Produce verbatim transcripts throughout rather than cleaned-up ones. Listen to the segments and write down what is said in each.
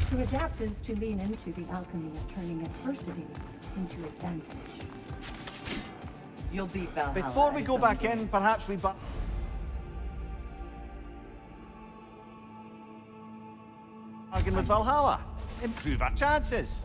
To adapt is to lean into the alchemy of turning adversity into advantage. You'll beat Valhalla. Before we go back in, perhaps we bu- bargain with Valhalla. Improve our chances.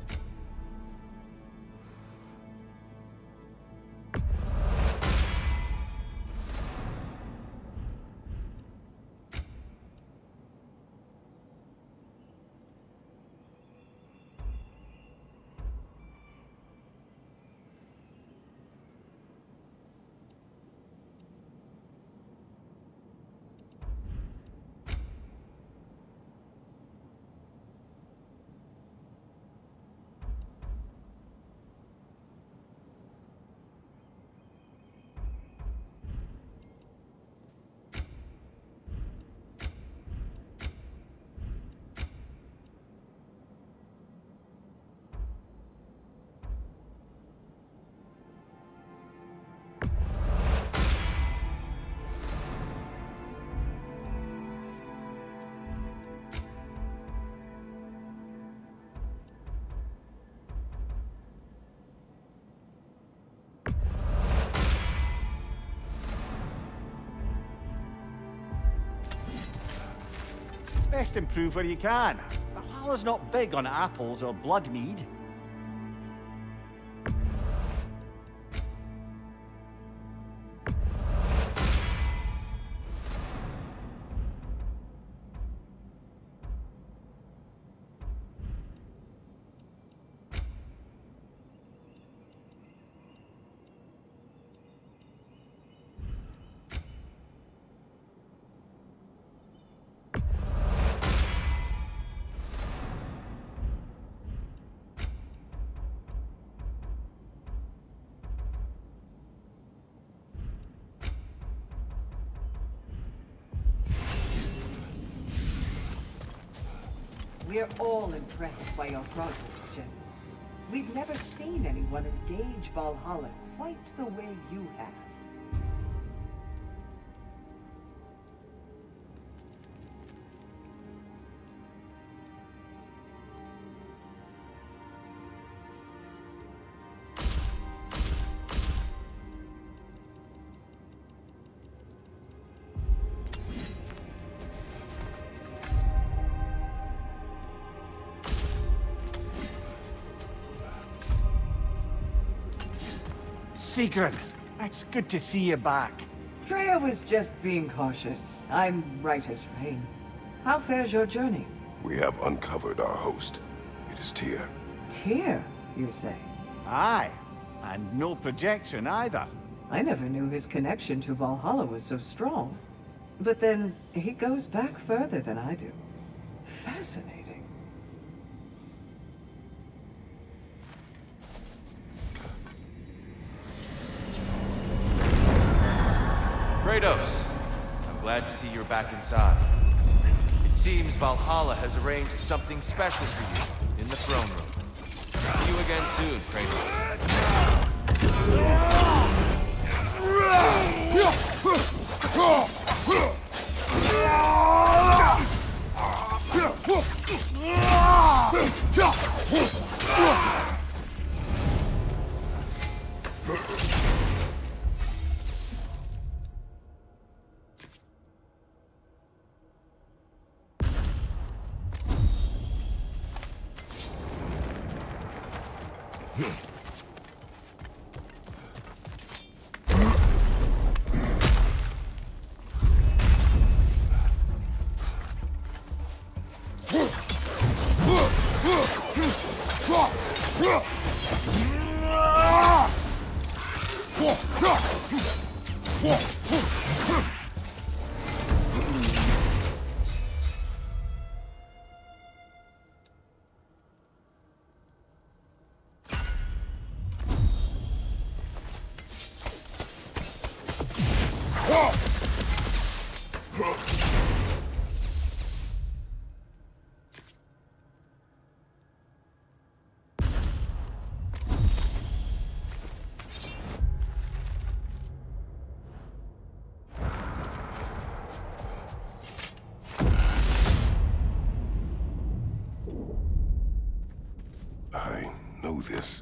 Best improve where you can. Valhalla's not big on apples or blood mead. We're all impressed by your progress, Jim. We've never seen anyone engage Valhalla quite the way you have. Sigrun, it's good to see you back. Freya was just being cautious. I'm right as rain. How fares your journey? We have uncovered our host. It is Tyr. Tyr, you say? Aye, and no projection either. I never knew his connection to Valhalla was so strong. But then, he goes back further than I do. Fascinating. Kratos, I'm glad to see you're back inside. It seems Valhalla has arranged something special for you in the throne room. See you again soon, Kratos. this.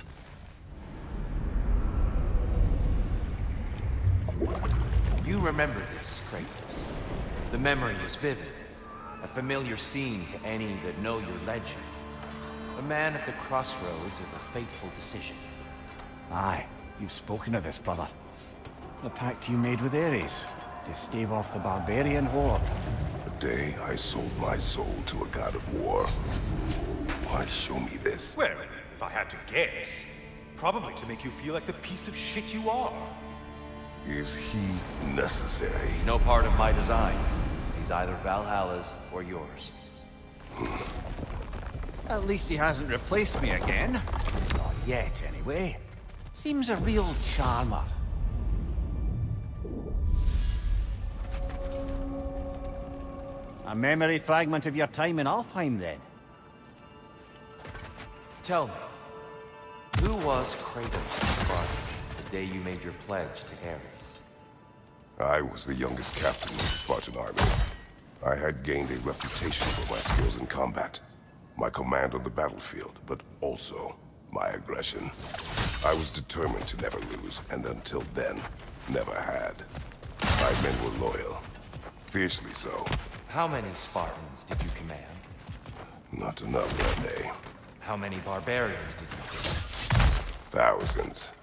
You remember this, Kratos. The memory is vivid. A familiar scene to any that know your legend. A man at the crossroads of a fateful decision. Aye, you've spoken of this, brother. The pact you made with Ares to stave off the barbarian horde. The day I sold my soul to a god of war. Why show me this? Well, if I had to guess, probably to make you feel like the piece of shit you are. Is he necessary? He's no part of my design. He's either Valhalla's or yours. At least he hasn't replaced me again. Not yet, anyway. Seems a real charmer. A memory fragment of your time in Alfheim, then? Tell me, who was Kratos' Spartan the day you made your pledge to Ares? I was the youngest captain of the Spartan army. I had gained a reputation for my skills in combat, my command on the battlefield, but also my aggression. I was determined to never lose, and until then, never had. My men were loyal, fiercely so. How many Spartans did you command? Not enough that day. How many barbarians did you kill? Thousands.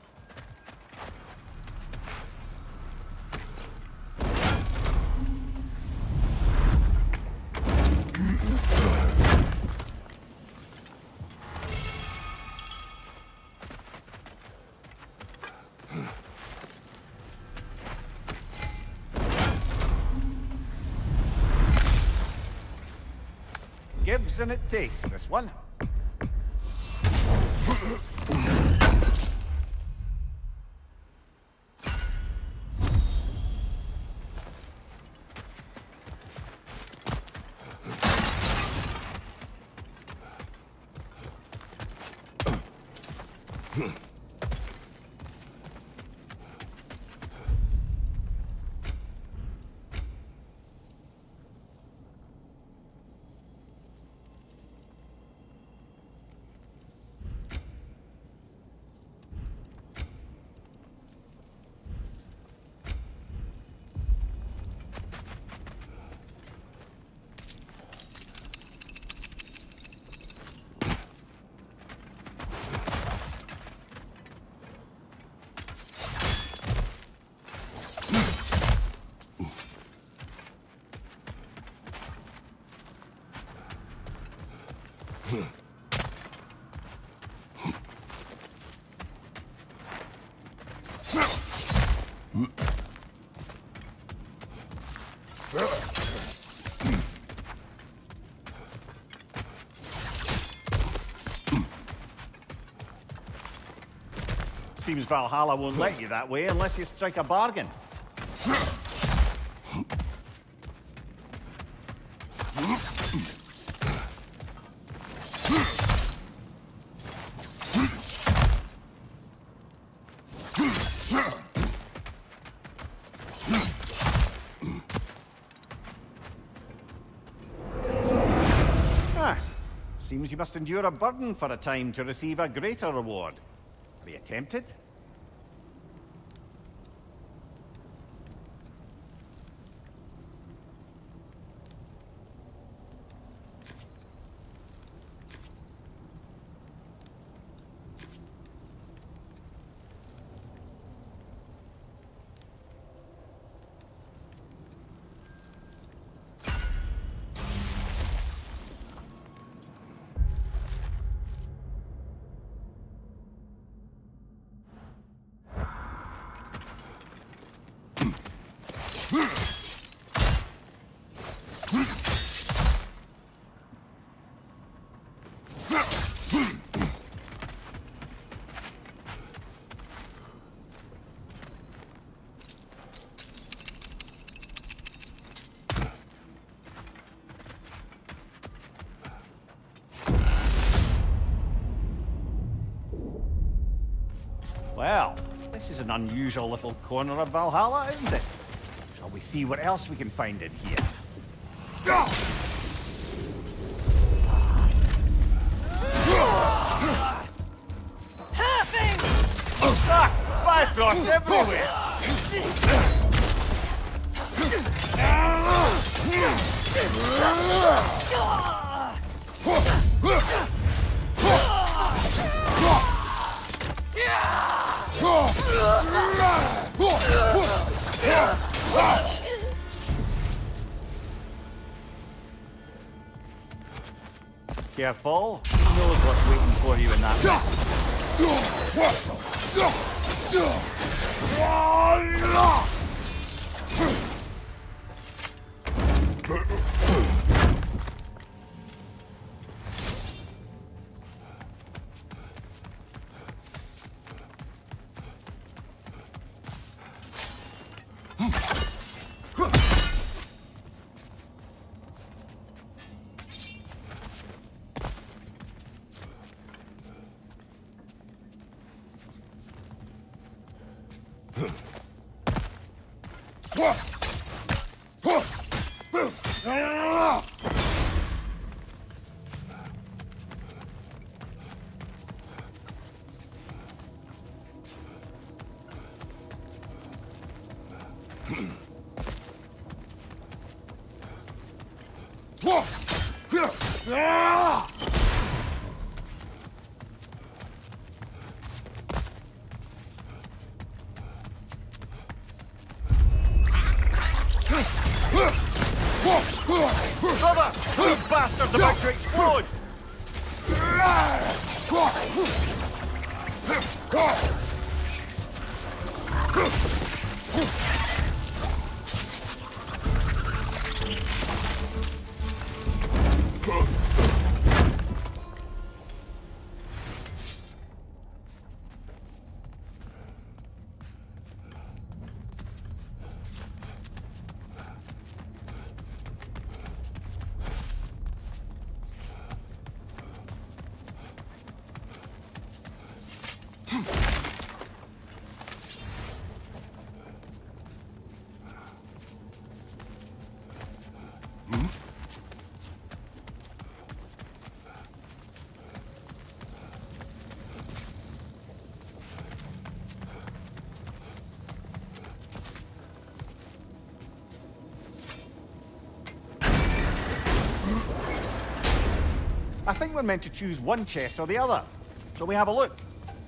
Gives and it takes, this one. Seems Valhalla won't let you that way unless you strike a bargain. Ah, seems you must endure a burden for a time to receive a greater reward. Are you tempted? Well, this is an unusual little corner of Valhalla, isn't it? Shall we see what else we can find in here? Bifrost everywhere! Careful. Who knows what's waiting for you in that Brother! These bastards about to explode! I think we're meant to choose one chest or the other. Shall we have a look?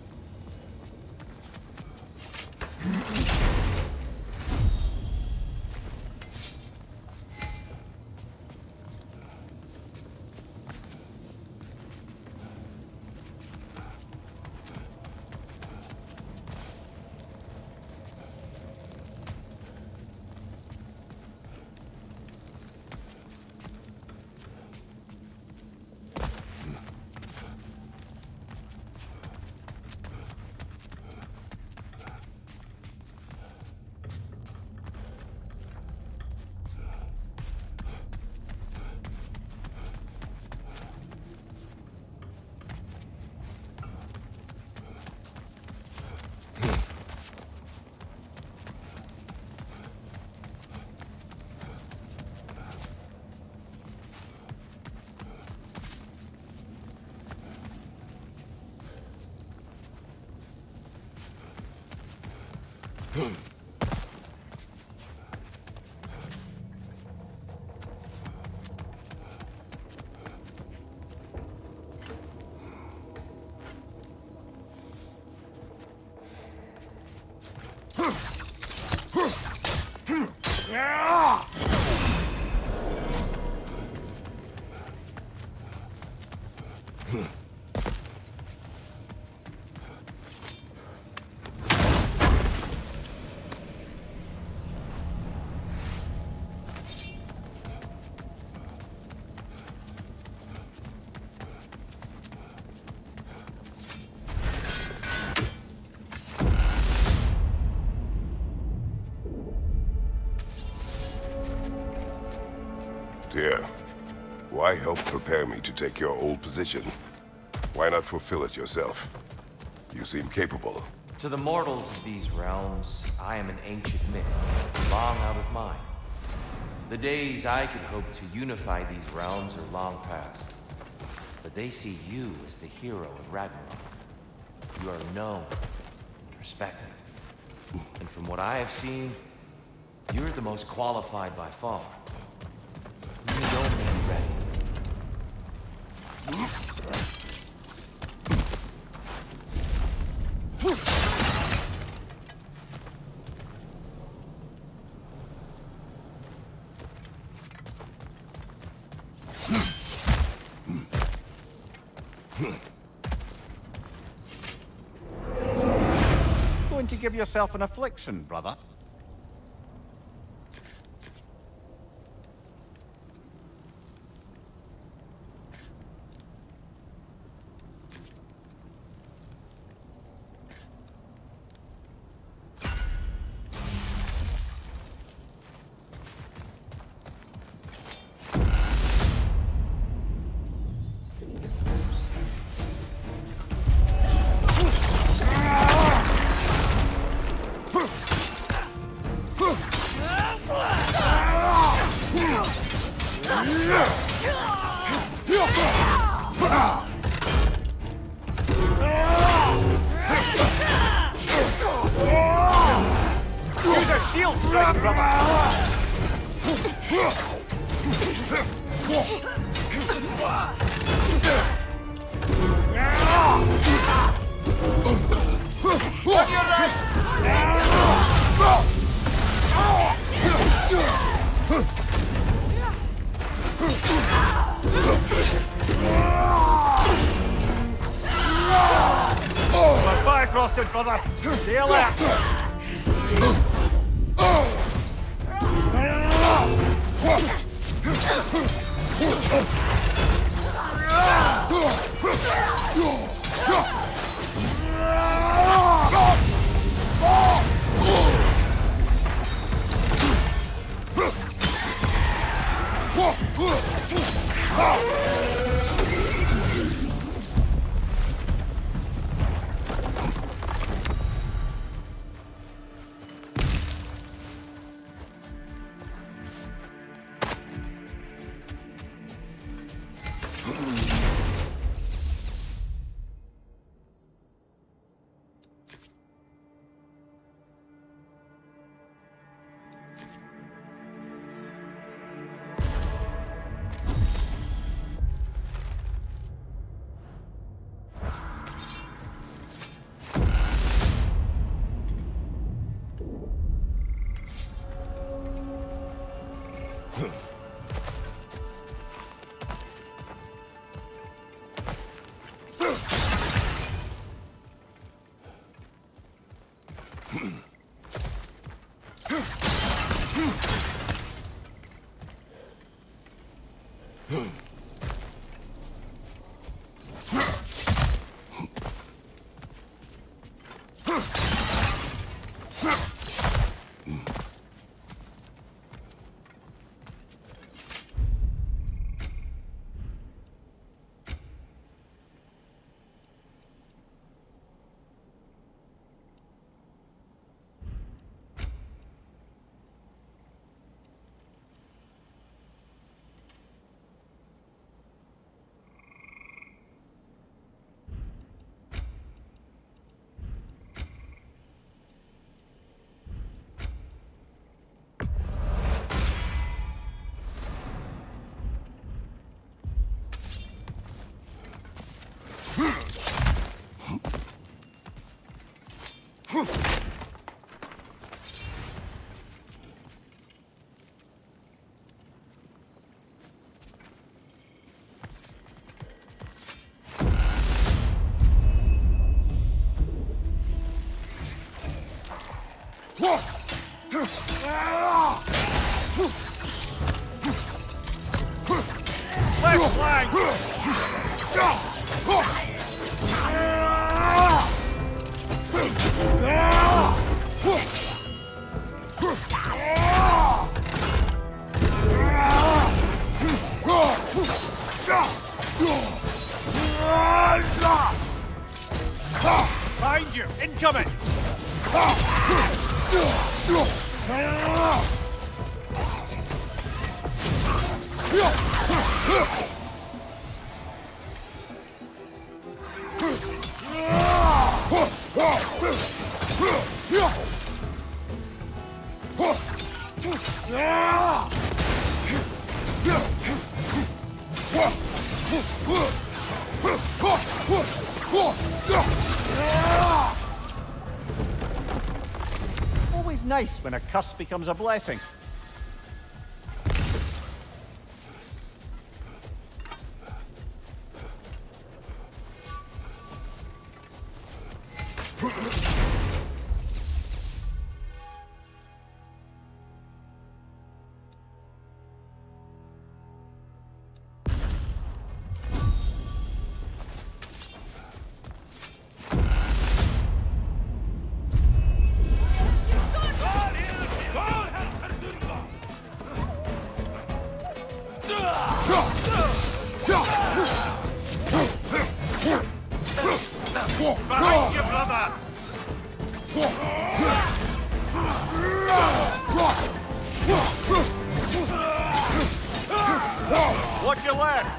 Dear, why help prepare me to take your old position? Why not fulfill it yourself? You seem capable. To the mortals of these realms, I am an ancient myth, long out of mind. The days I could hope to unify these realms are long past. But they see you as the hero of Ragnarök. You are known and respected. And from what I have seen, you're the most qualified by far. You don't be ready. Going to give yourself an affliction, brother? Frosted, brother! See you later! Left flank! Behind you! Incoming! Always nice when a curse becomes a blessing. Behind you, brother! Watch your left!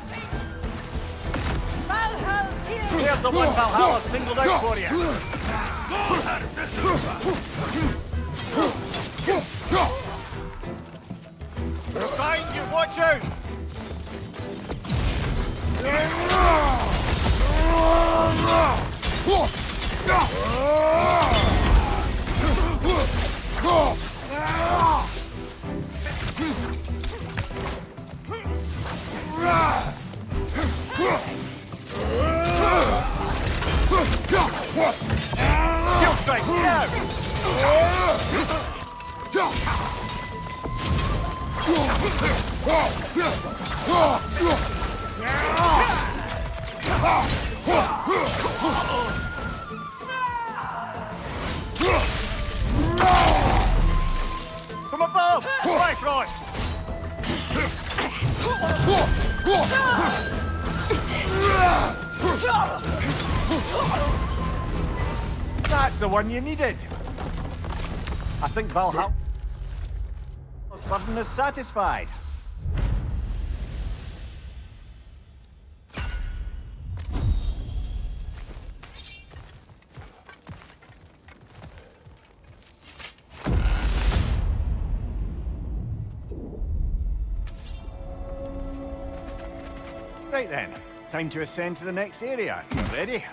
Here's the one Valhalla singled out for you! Behind you, watch out! Kill strike, go! From above! Right, right! That's the one you needed! I think Valhalla's burden is satisfied. Right then, time to ascend to the next area. If you're ready.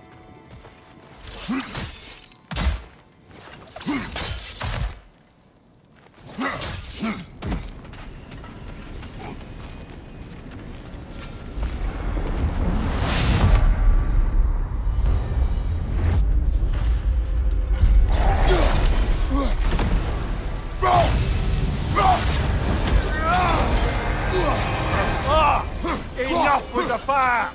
Enough with the fire!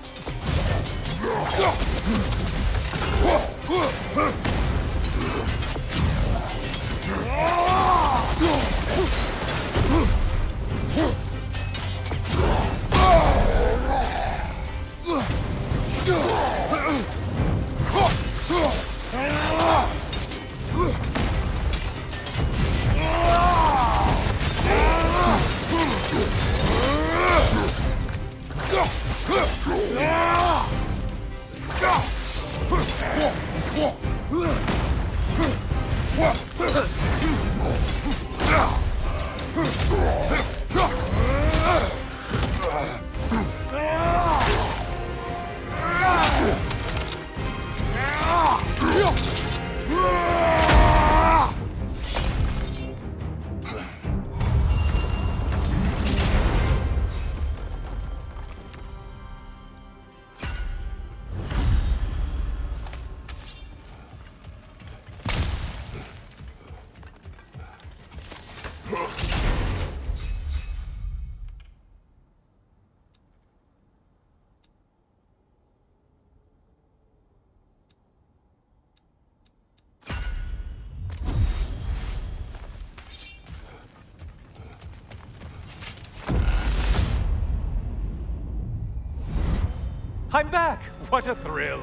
I'm back! What a thrill!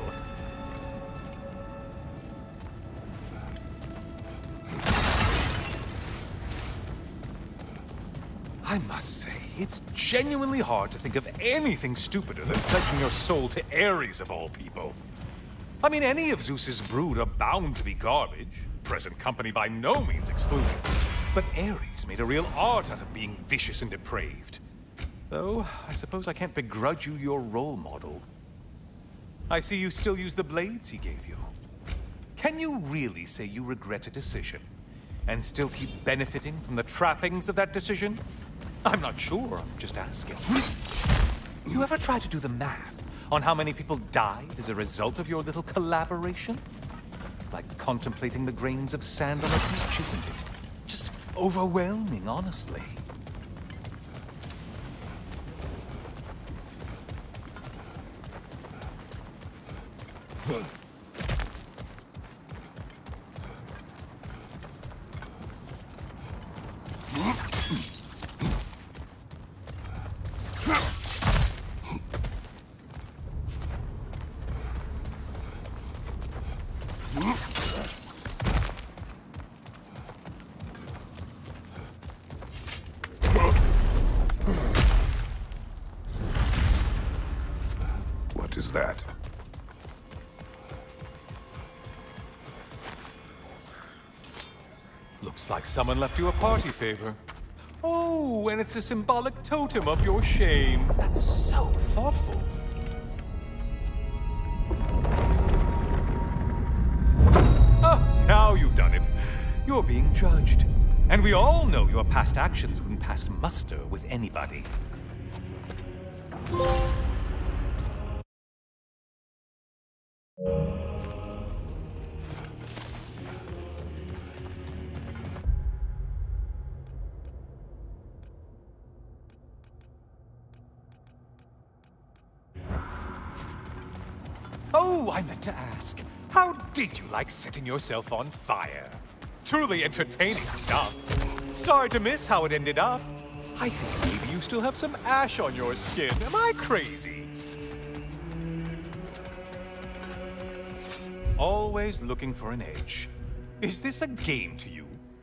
I must say, it's genuinely hard to think of anything stupider than pledging your soul to Ares of all people. I mean, any of Zeus's brood are bound to be garbage, present company by no means excluded. But Ares made a real art out of being vicious and depraved. Though, I suppose I can't begrudge you your role model. I see you still use the blades he gave you. Can you really say you regret a decision, and still keep benefiting from the trappings of that decision? I'm not sure, I'm just asking. You ever try to do the math on how many people died as a result of your little collaboration? Like contemplating the grains of sand on a beach, isn't it? Just overwhelming, honestly. What is that? Looks like someone left you a party favor. Oh, and it's a symbolic totem of your shame. That's so thoughtful. Ah, now you've done it. You're being judged. And we all know your past actions wouldn't pass muster with anybody. Oh, I meant to ask, how did you like setting yourself on fire? Truly entertaining stuff. Sorry to miss how it ended up. I think maybe you still have some ash on your skin. Am I crazy? Always looking for an edge. Is this a game to you?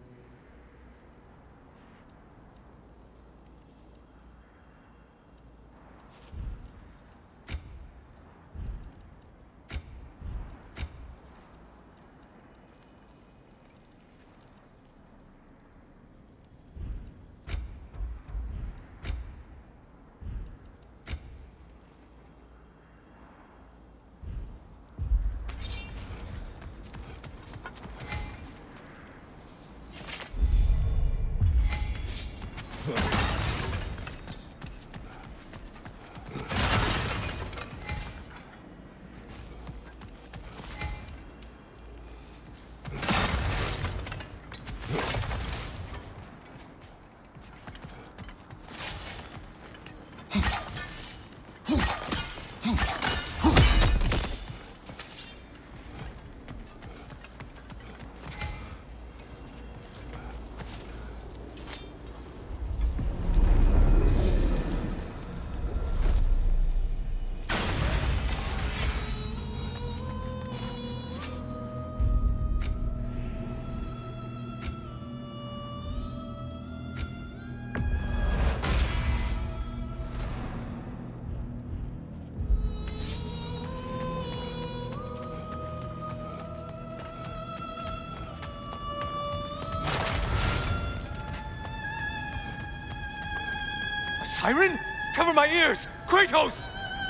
Siren? Cover my ears! Kratos!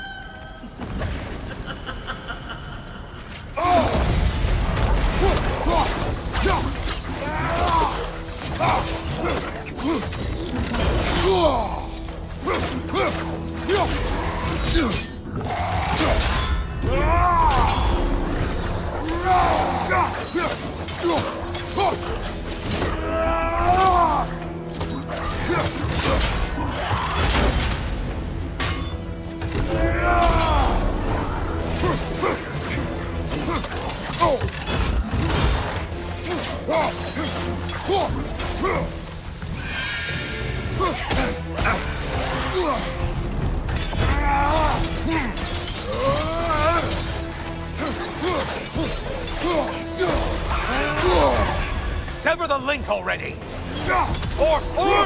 Sever the link already! Or, or!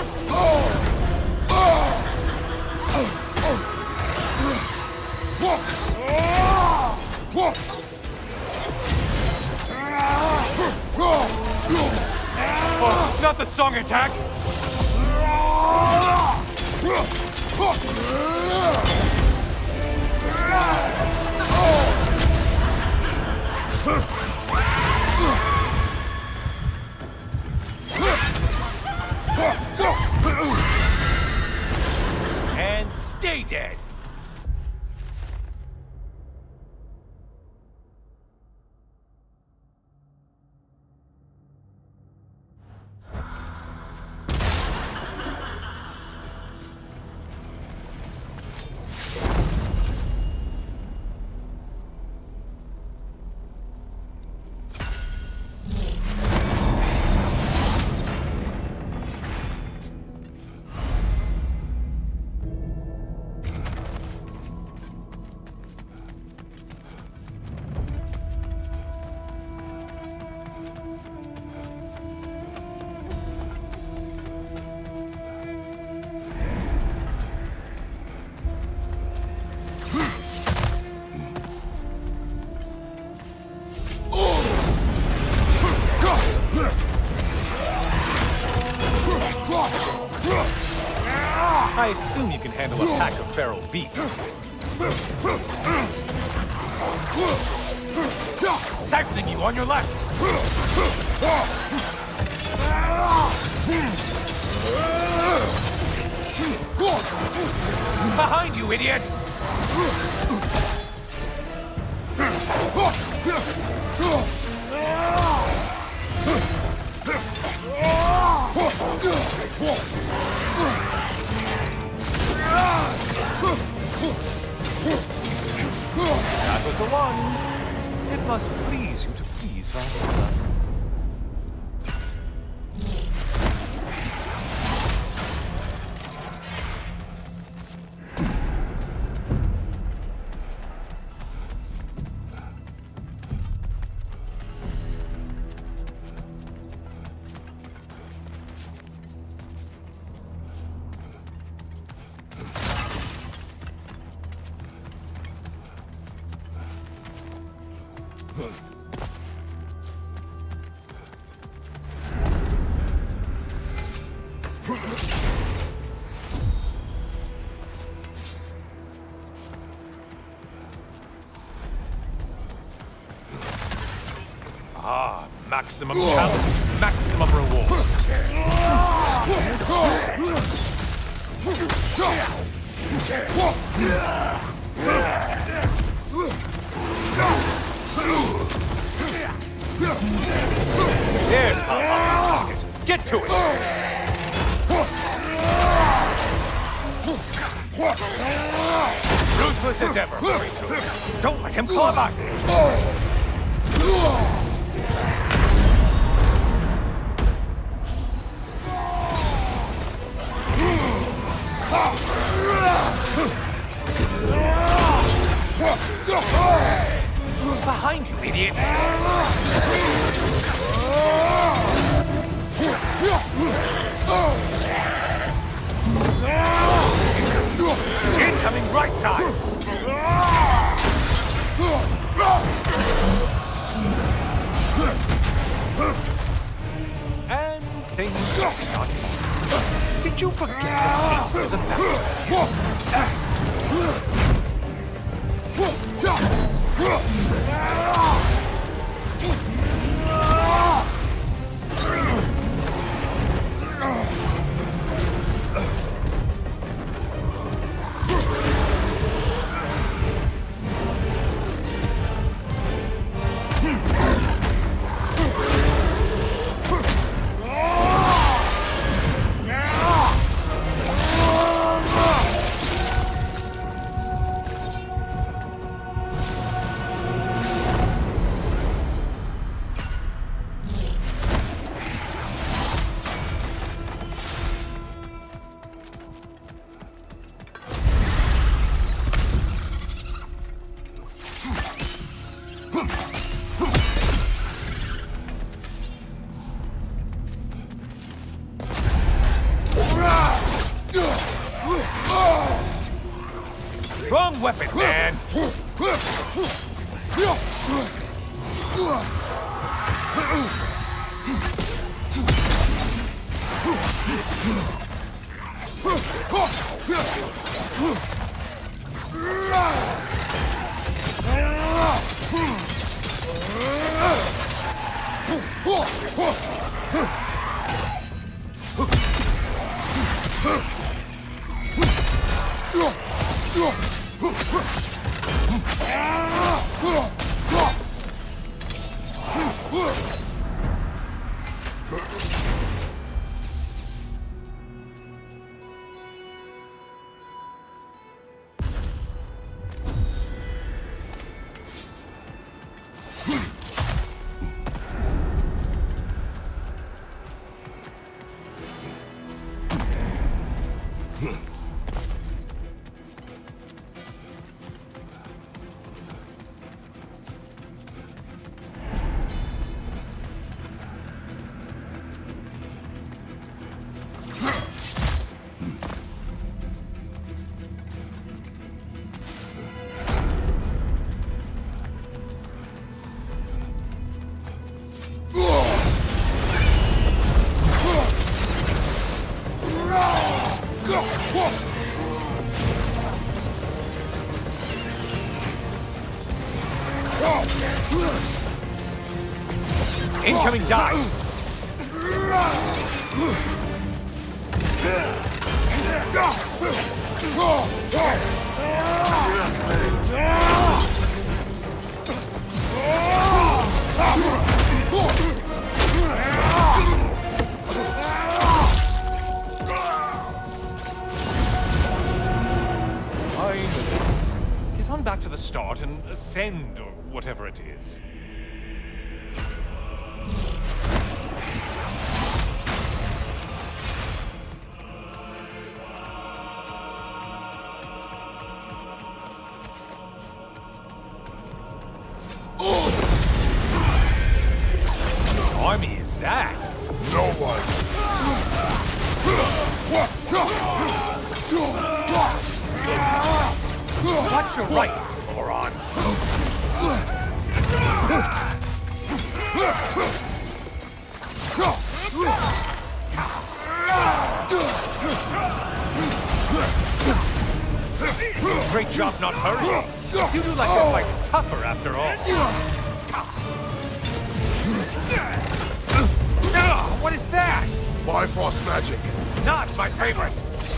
Oh. Not the song attack! And stay dead! I assume you can handle a pack of feral beasts. Siphoning you on your left! Behind you, idiot! That was the one. It must please you to please Valhalla. Ah, maximum challenge, maximum reward. There's Valhalla's target. Get to it. Ruthless as ever, Kratos. Don't let him club us. Behind you, idiot! Incoming right side! And things started. Did you forget the pieces of that? Wrong weapon, man! Incoming dive! Get on back to the start and ascend, or whatever it is. Army is that? No one. Watch your right, moron. Great job not hurrying. You do like your fight's tougher after all. Ah, what is that? Bifrost magic. Not my favorite.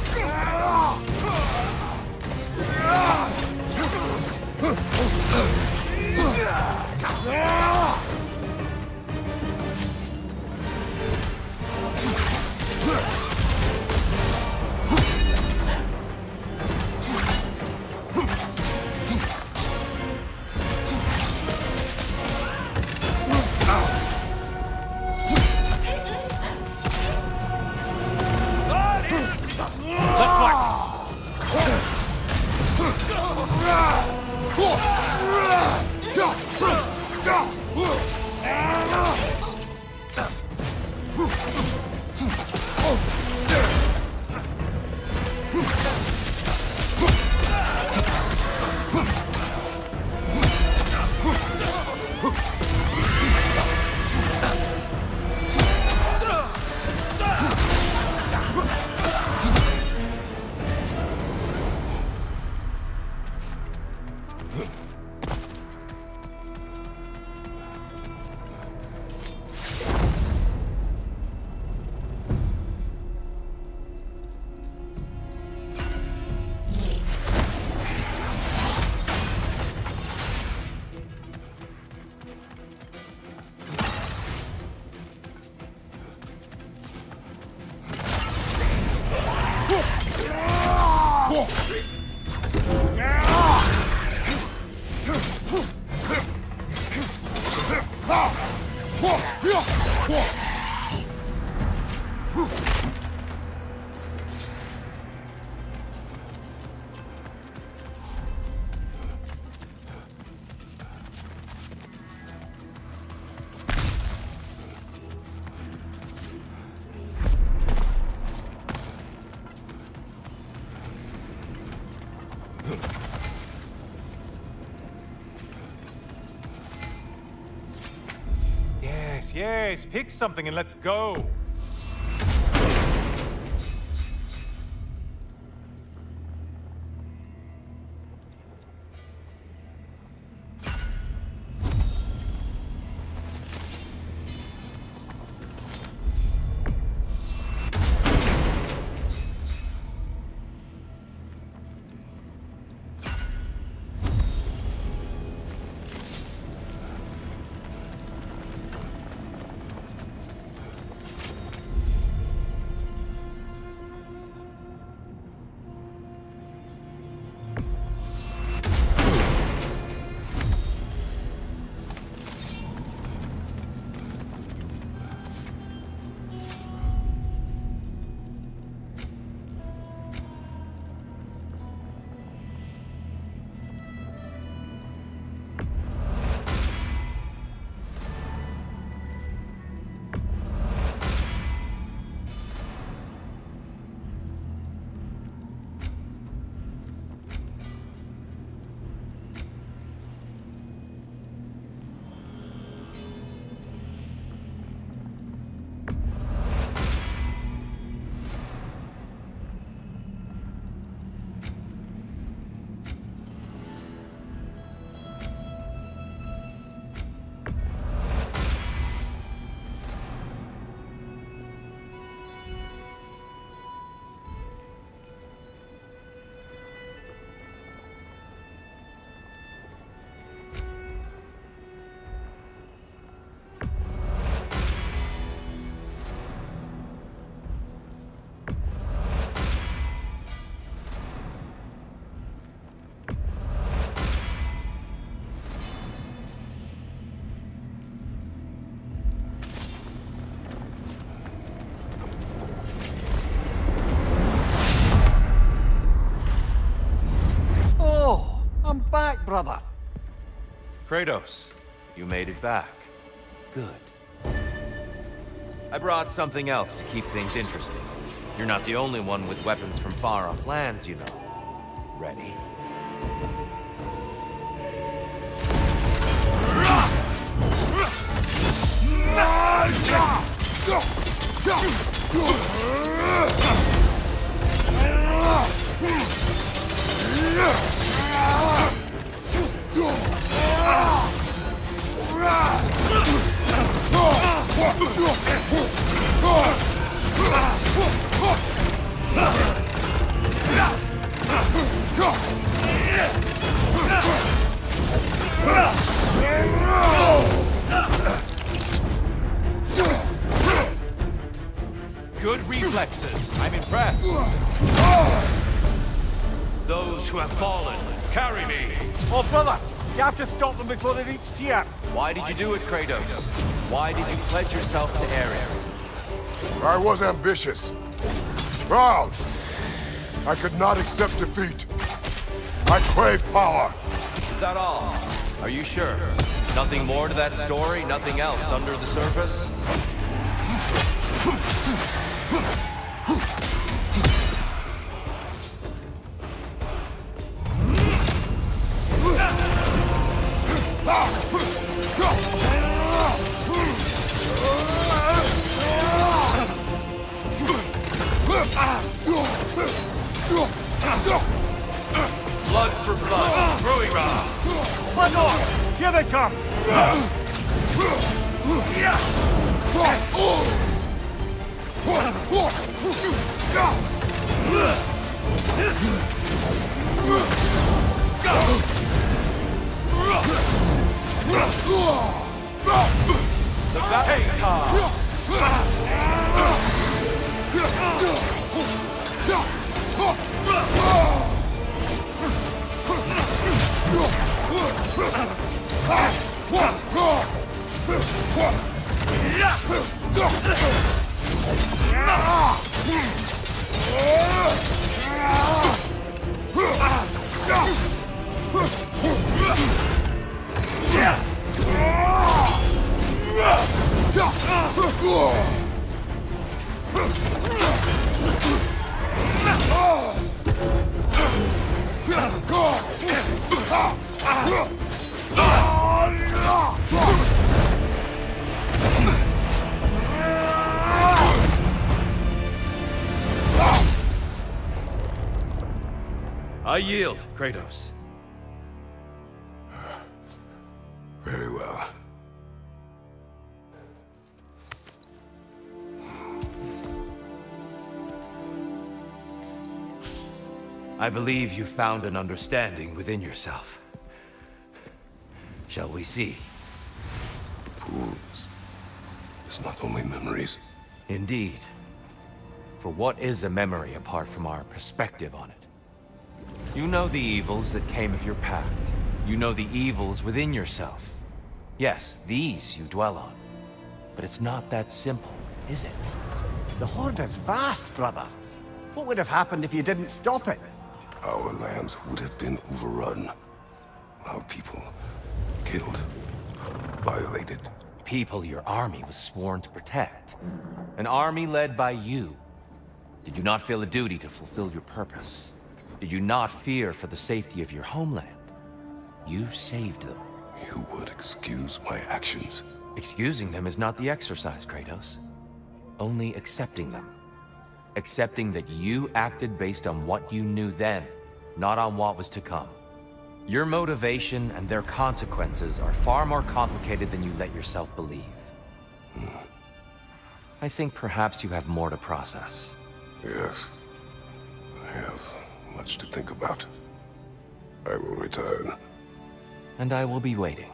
Yes, yes, pick something and let's go. Kratos, you made it back. Good. I brought something else to keep things interesting. You're not the only one with weapons from far-off lands, you know. Ready? Good reflexes. I'm impressed. Those who have fallen, carry me. Oh, brother! You have to stop them before they reach here. Why did you do it, Kratos? Why did you pledge yourself to Ares? I was ambitious. Proud. I could not accept defeat. I crave power. Is that all? Are you sure? Nothing more to that story? Nothing else under the surface? Blood for blood, Ruira! One more! Here they come! The Vatar! I yield, Kratos. Very well. I believe you found an understanding within yourself. Shall we see? Fools. It's not only memories. Indeed. For what is a memory apart from our perspective on it? You know the evils that came of your pact. You know the evils within yourself. Yes, these you dwell on. But it's not that simple, is it? The Horde is vast, brother. What would have happened if you didn't stop it? Our lands would have been overrun. Our people killed, violated. People your army was sworn to protect. An army led by you. Did you not feel a duty to fulfill your purpose? Did you not fear for the safety of your homeland? You saved them. You would excuse my actions. Excusing them is not the exercise, Kratos. Only accepting them. Accepting that you acted based on what you knew then, not on what was to come. Your motivation and their consequences are far more complicated than you let yourself believe. Hmm. I think perhaps you have more to process. Yes. I have much to think about. I will return. And I will be waiting.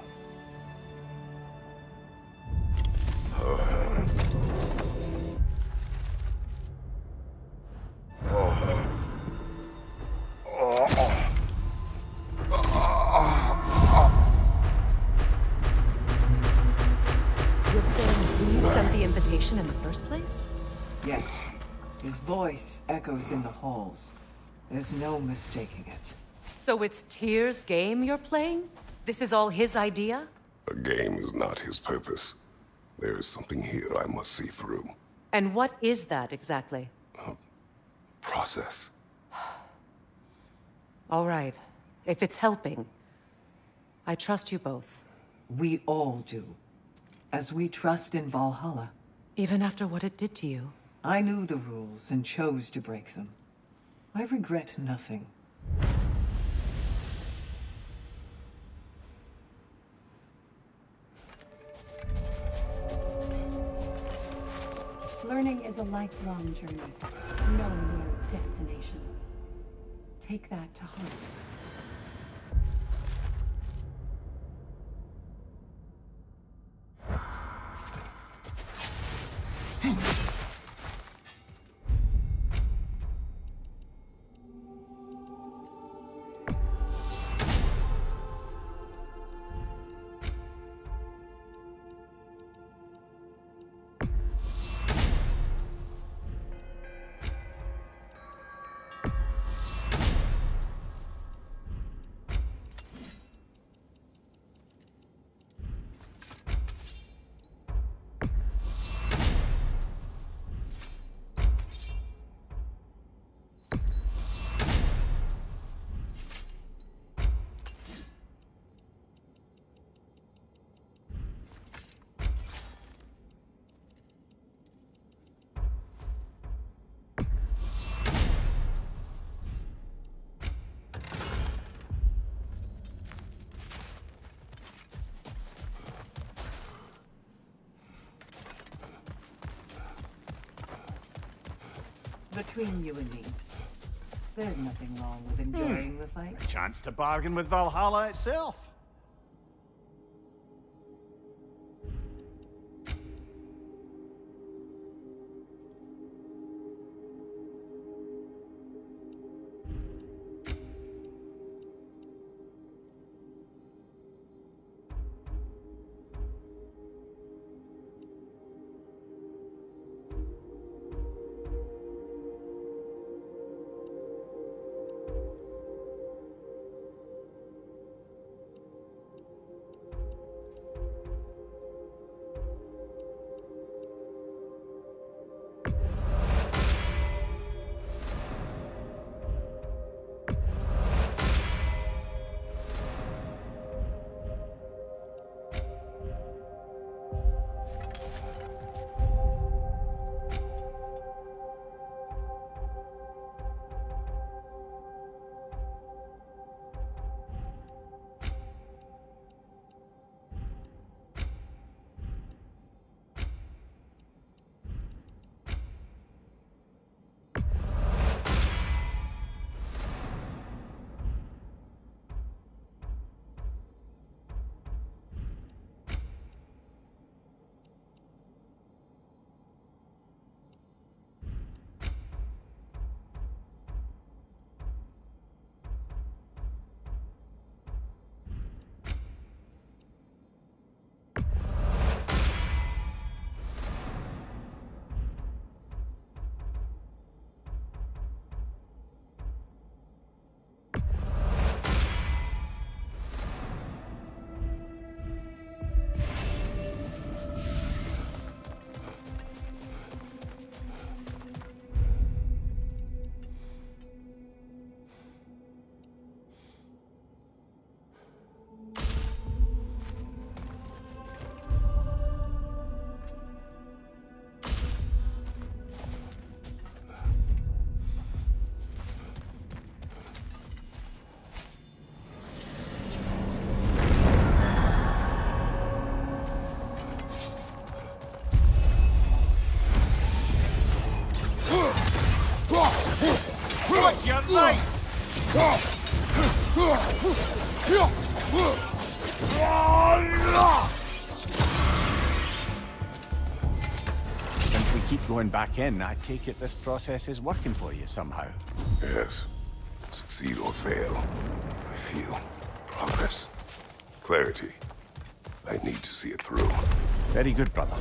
In the first place? Yes. His voice echoes in the halls. There's no mistaking it. So it's Tyr's game you're playing? This is all his idea? A game is not his purpose. There is something here I must see through. And what is that exactly? Process. All right. If it's helping, I trust you both. We all do. As we trust in Valhalla. Even after what it did to you. I knew the rules and chose to break them. I regret nothing. Learning is a lifelong journey, no mere destination. Take that to heart. Between you and me, there's nothing wrong with enjoying the fight. A chance to bargain with Valhalla itself. Since we keep going back in, I take it this process is working for you somehow. Yes. Succeed or fail, I feel progress. Clarity. I need to see it through. Very good, brother.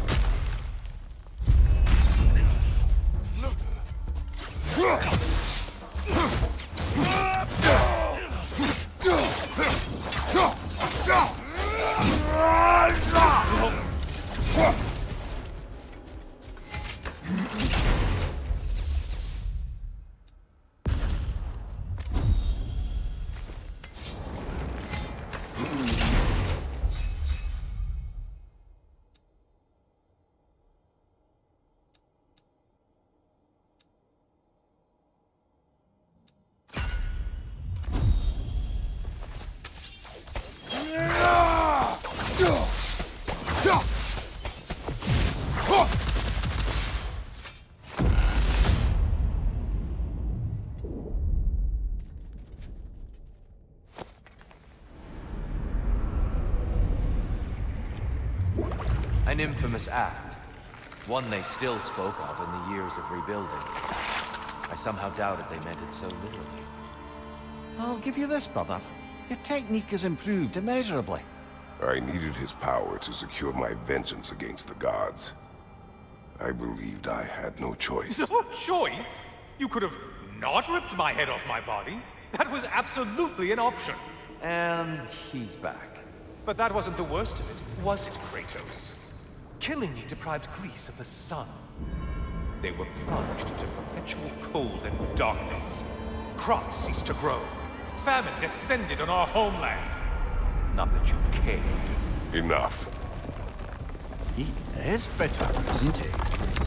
An infamous act. One they still spoke of in the years of rebuilding. I somehow doubted they meant it so literally. I'll give you this, brother. Your technique has improved immeasurably. I needed his power to secure my vengeance against the gods. I believed I had no choice. No choice? You could have not ripped my head off my body. That was absolutely an option. And he's back. But that wasn't the worst of it, was it, Kratos? Killing me deprived Greece of the sun. They were plunged into perpetual cold and darkness. Crops ceased to grow. Famine descended on our homeland. Not that you cared. Enough. He is bitter, isn't he?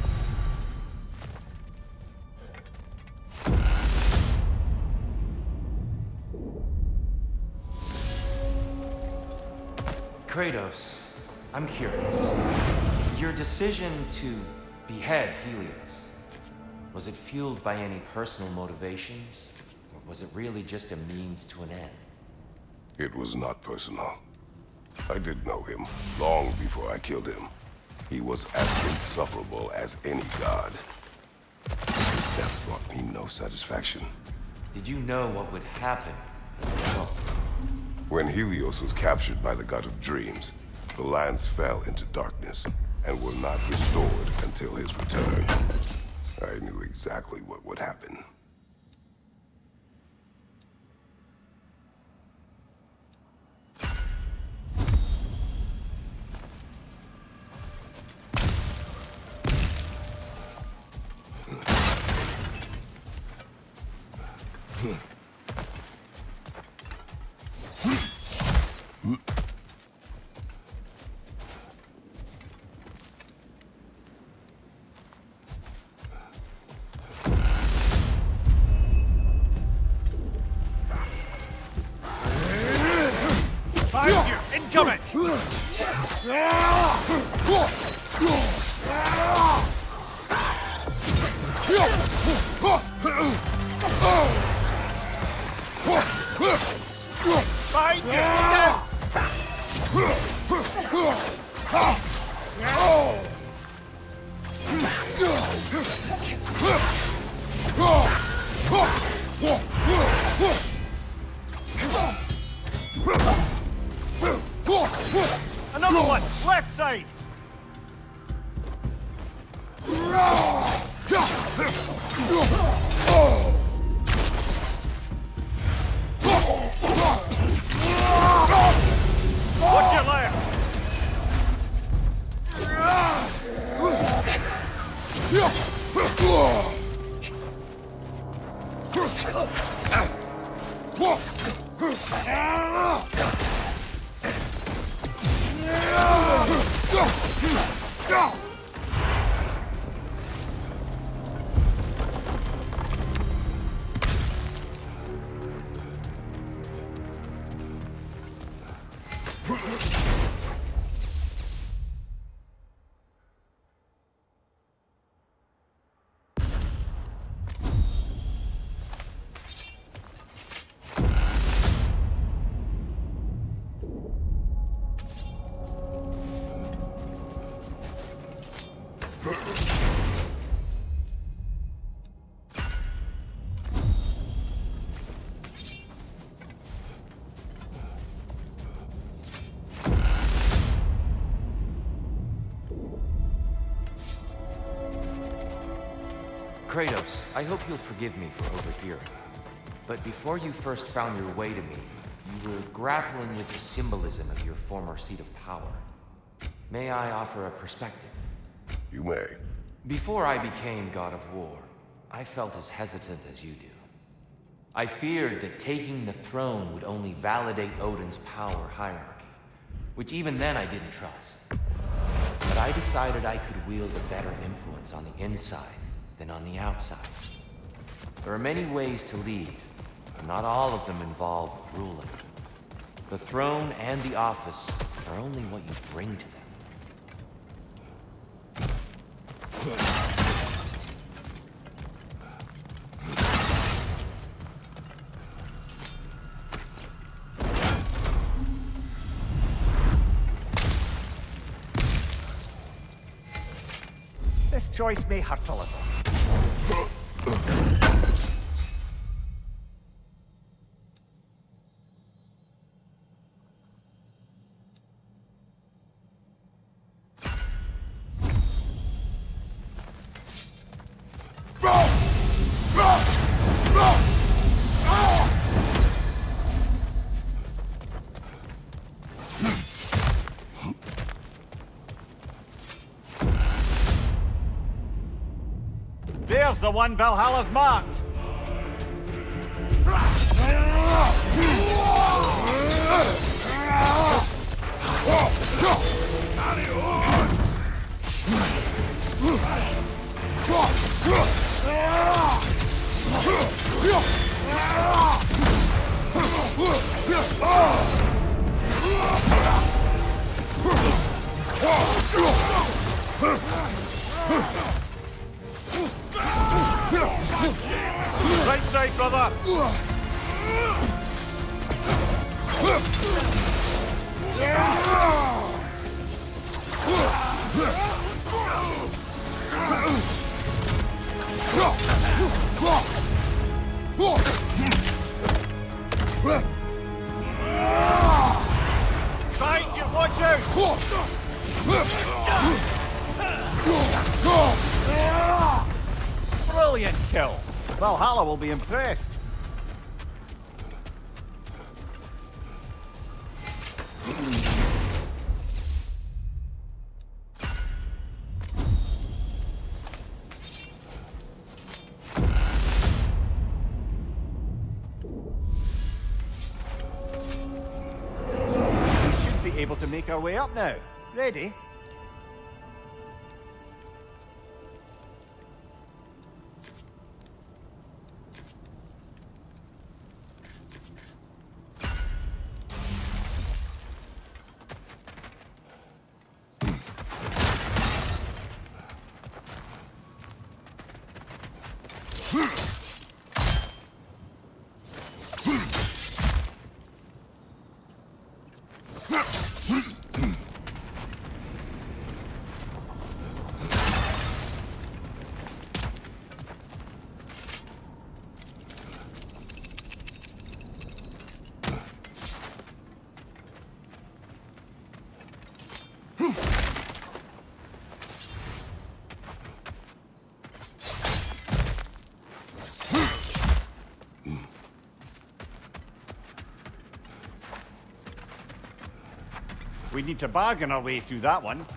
Kratos, I'm curious. Your decision to behead Helios, was it fueled by any personal motivations? Or was it really just a means to an end? It was not personal. I did know him, long before I killed him. He was as insufferable as any god. His death brought me no satisfaction. Did you know what would happen as a result? When Helios was captured by the god of dreams, the lands fell into darkness and were not restored until his return. I knew exactly what would happen. Another one! Left side! Watch your left! Kratos, I hope you'll forgive me for overhearing. But before you first found your way to me, you were grappling with the symbolism of your former seat of power. May I offer a perspective? You may. Before I became God of War, I felt as hesitant as you do. I feared that taking the throne would only validate Odin's power hierarchy, which even then I didn't trust. But I decided I could wield a better influence on the inside than on the outside. There are many ways to lead, but not all of them involve ruling. The throne and the office are only what you bring to them. choice may hurt a little. There's the one Valhalla's marked. Right side, brother! Fight, you watch out! Brilliant kill! Valhalla will be impressed. We should be able to make our way up now. Ready? We need to bargain our way through that one.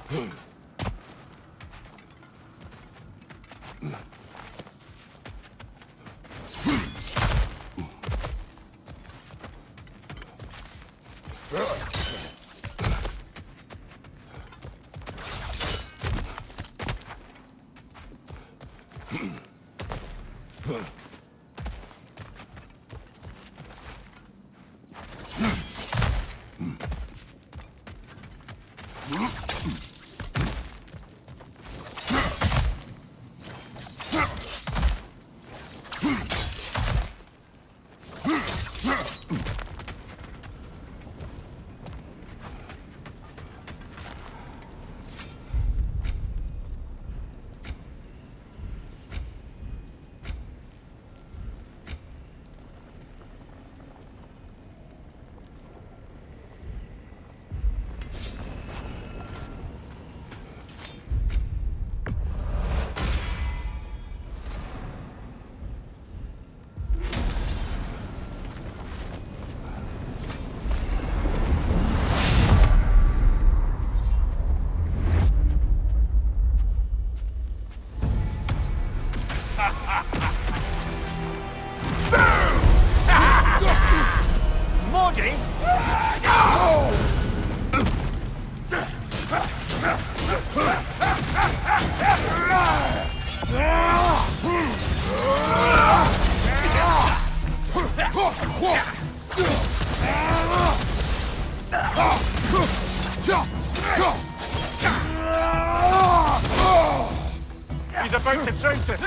He's about to trounce it!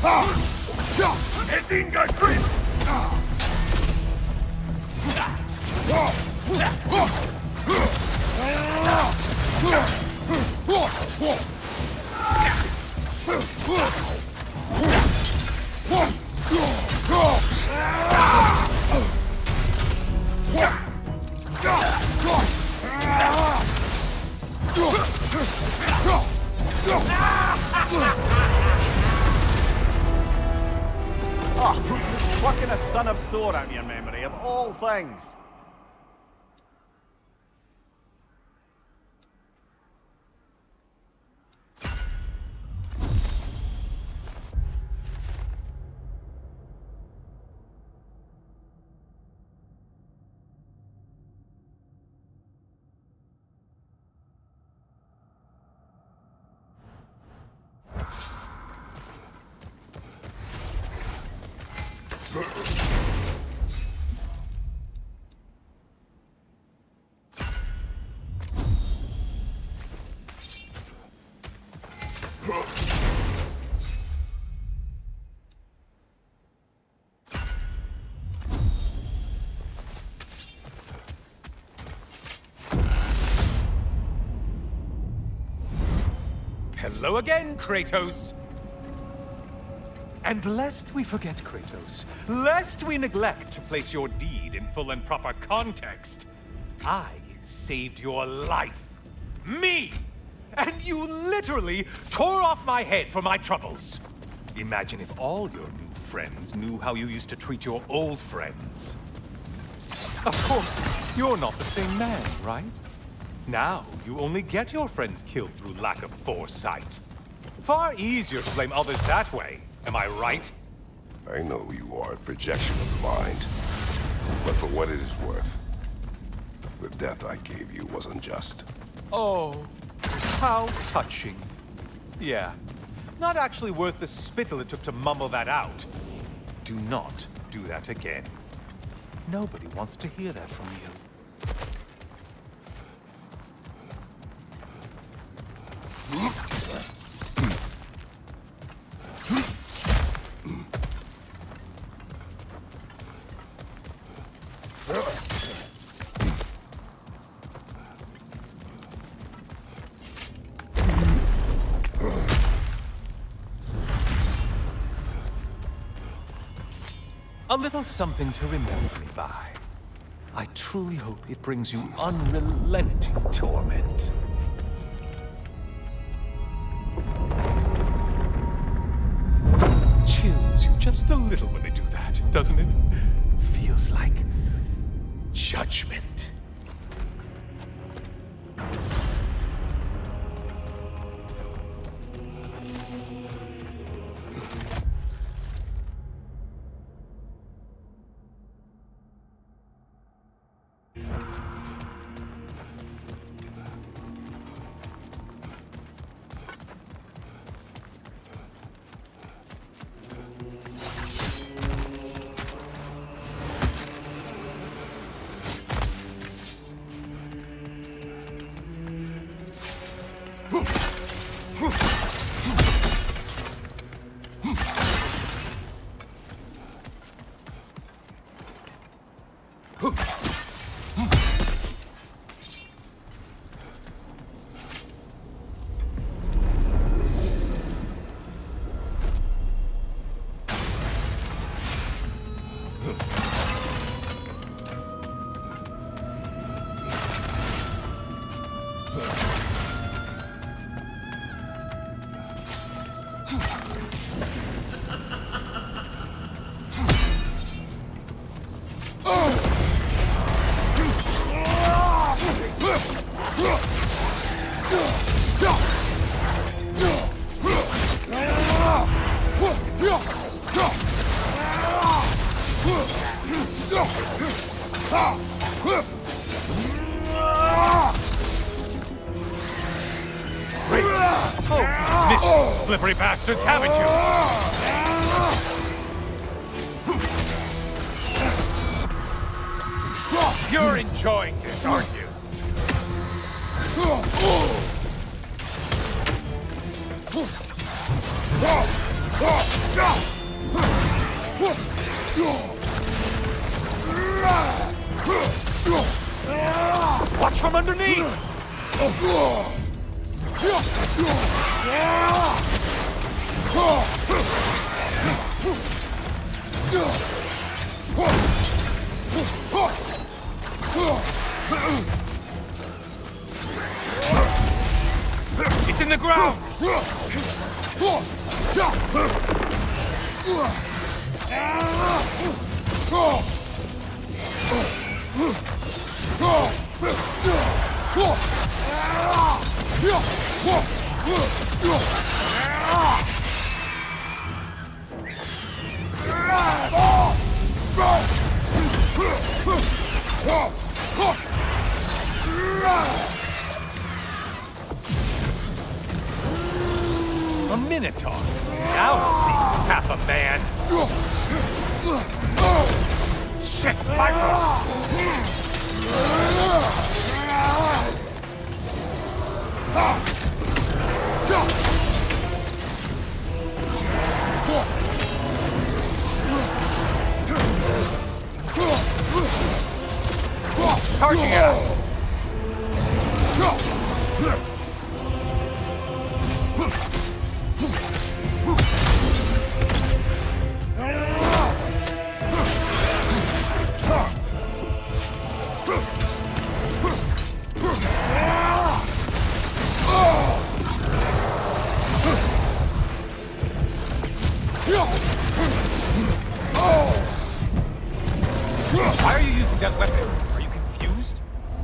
Oh, what can a son of Thor out in your memory, of all things? Hello again, Kratos! And lest we forget, Kratos, lest we neglect to place your deed in full and proper context, I saved your life. Me! And you literally tore off my head for my troubles. Imagine if all your new friends knew how you used to treat your old friends. Of course, you're not the same man, right? Now, you only get your friends killed through lack of foresight. Far easier to blame others that way, am I right? I know you are a projection of the mind. But for what it is worth, the death I gave you was unjust. Oh, how touching. Yeah, not actually worth the spittle it took to mumble that out. Do not do that again. Nobody wants to hear that from you. A little something to remember me by. I truly hope it brings you unrelenting torment. Chills you just a little when they do that, doesn't it? Feels like judgment. Oh, missed slippery bastards, haven't you? You're enjoying this, aren't you? Watch from underneath! It's in the ground! A minotaur. Now it seems half a man. Shit, Bifrost! It's charging at us! Why are you using that weapon? Are you confused?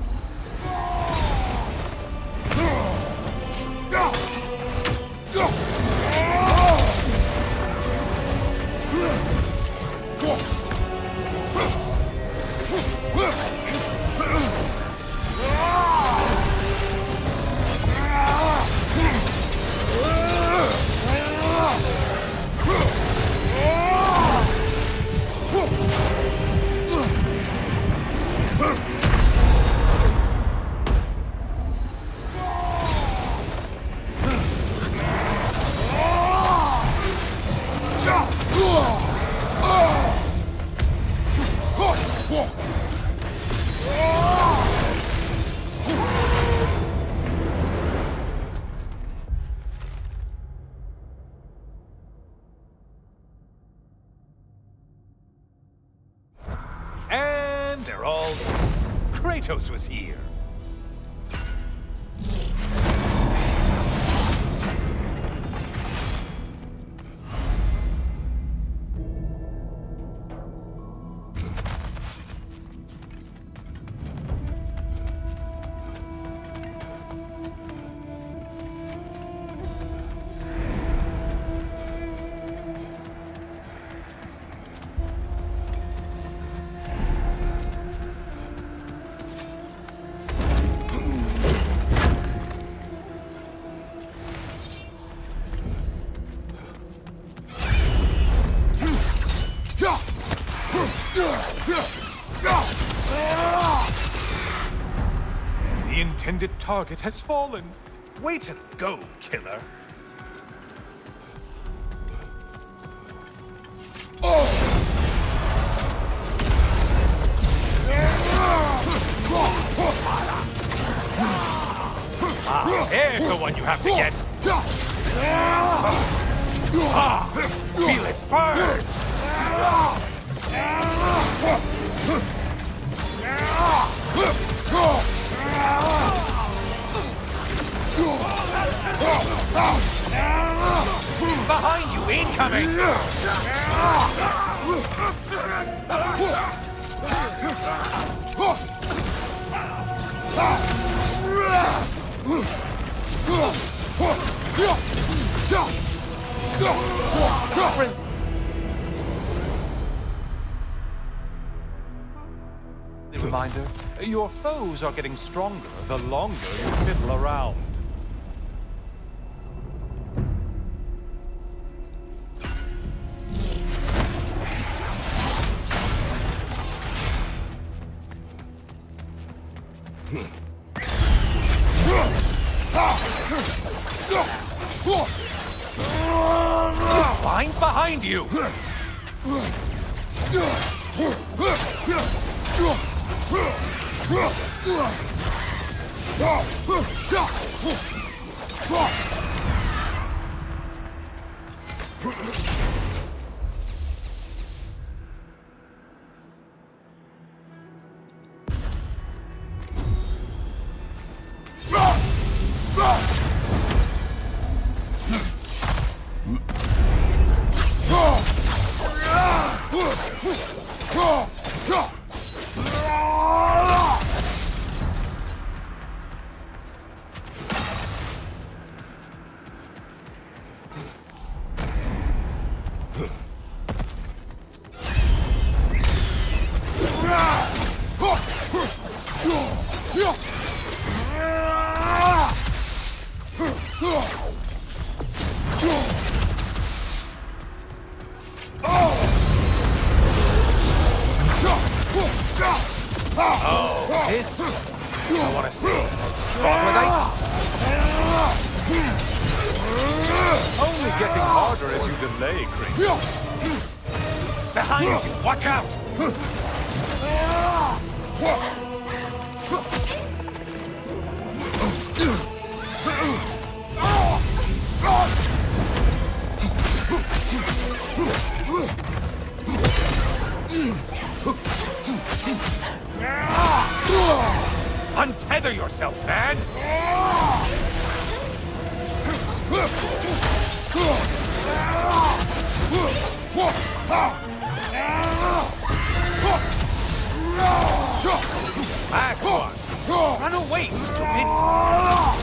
And they're all... Kratos was here. The intended target has fallen. Way to go, killer. Ah, there's the one you have to get. Ah, feel it burn. Behind you, incoming! Reminder, your foes are getting stronger the longer you fiddle around. Blind? Look behind you! Oh, this? I want to see. Roguelite? Only getting harder as you delay, Kratos. Behind you! Watch out! Untether yourself, man! Last one! Run away, stupid!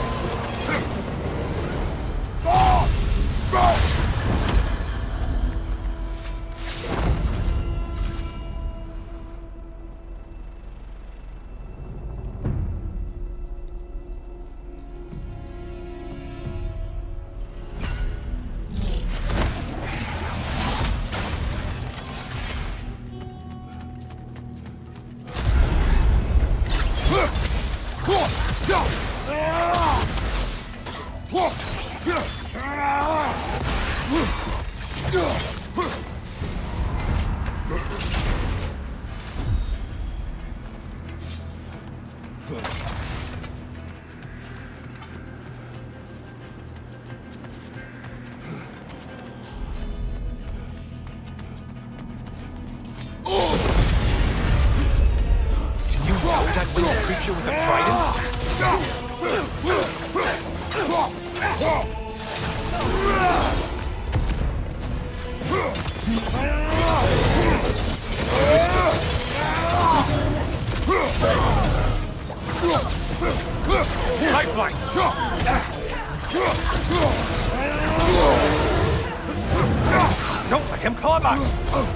That weird creature with a trident? Lifeline! Don't let him club us!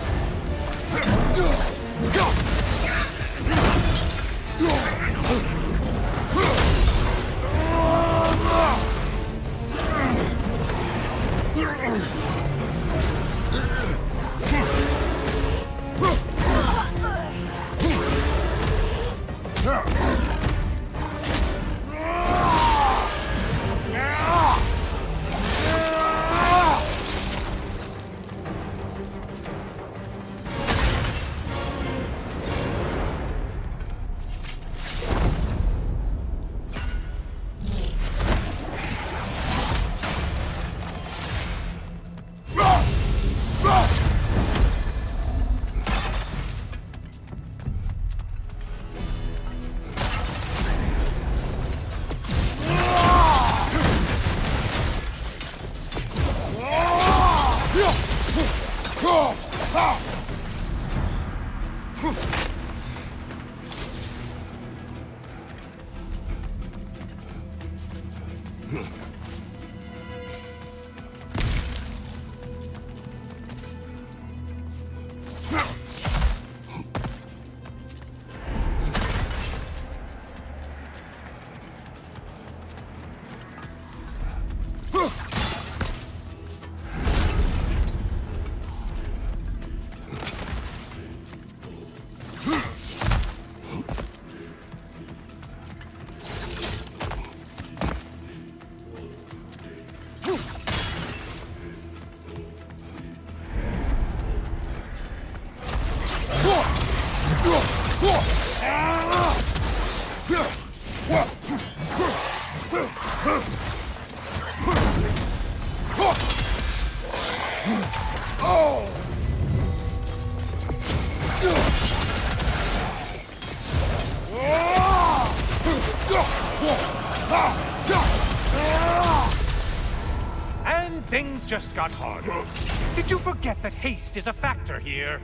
And things just got harder. Did you forget that haste is a factor here?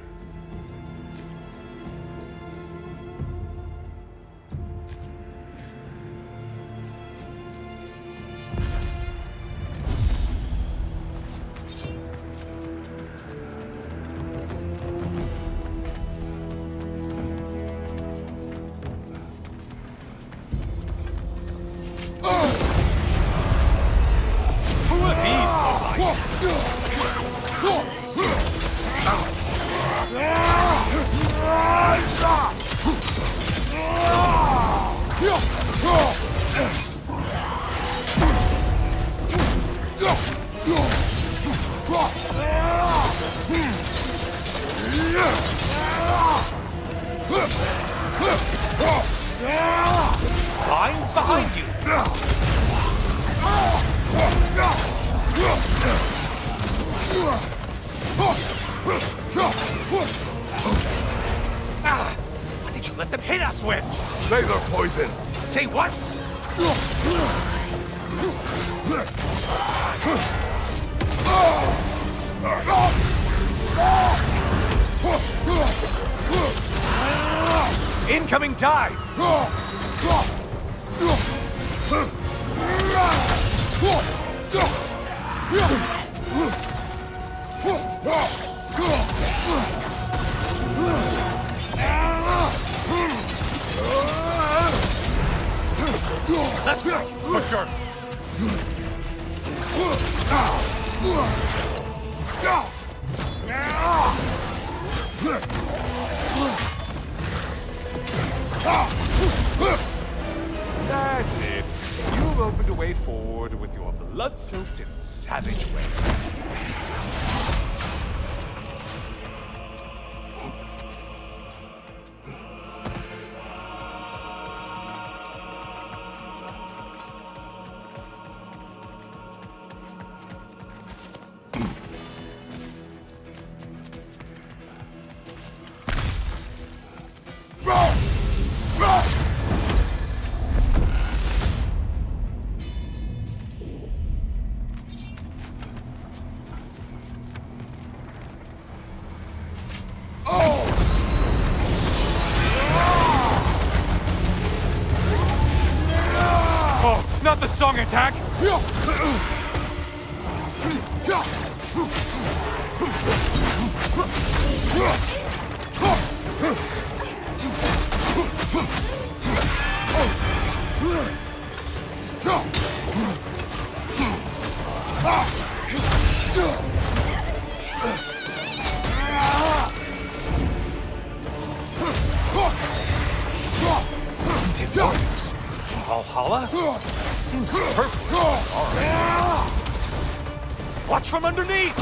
Lines behind you! Ah! What did you let them hit us with? Laser poison! Say what? Incoming dive! Left side, butcher! That's it. You've opened a way forward with your blood-soaked and savage ways. Not the song attack! Warriors. Valhalla? Seems purple. All right. Watch from underneath!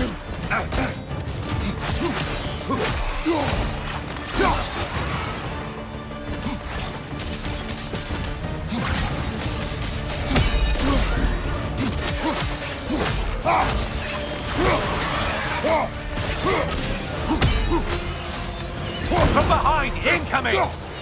From behind, incoming!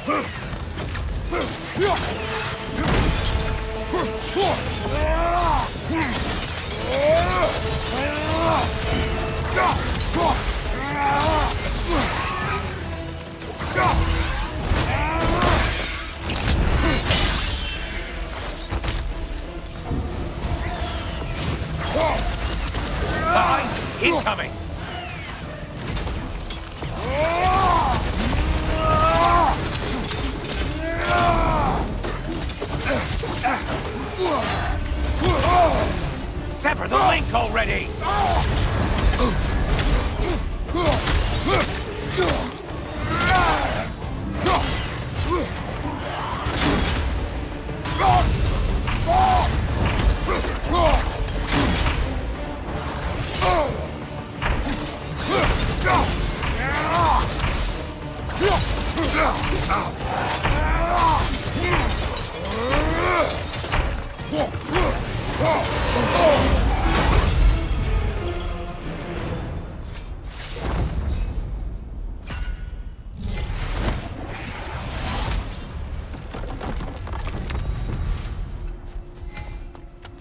Behind, incoming! Sever the link already!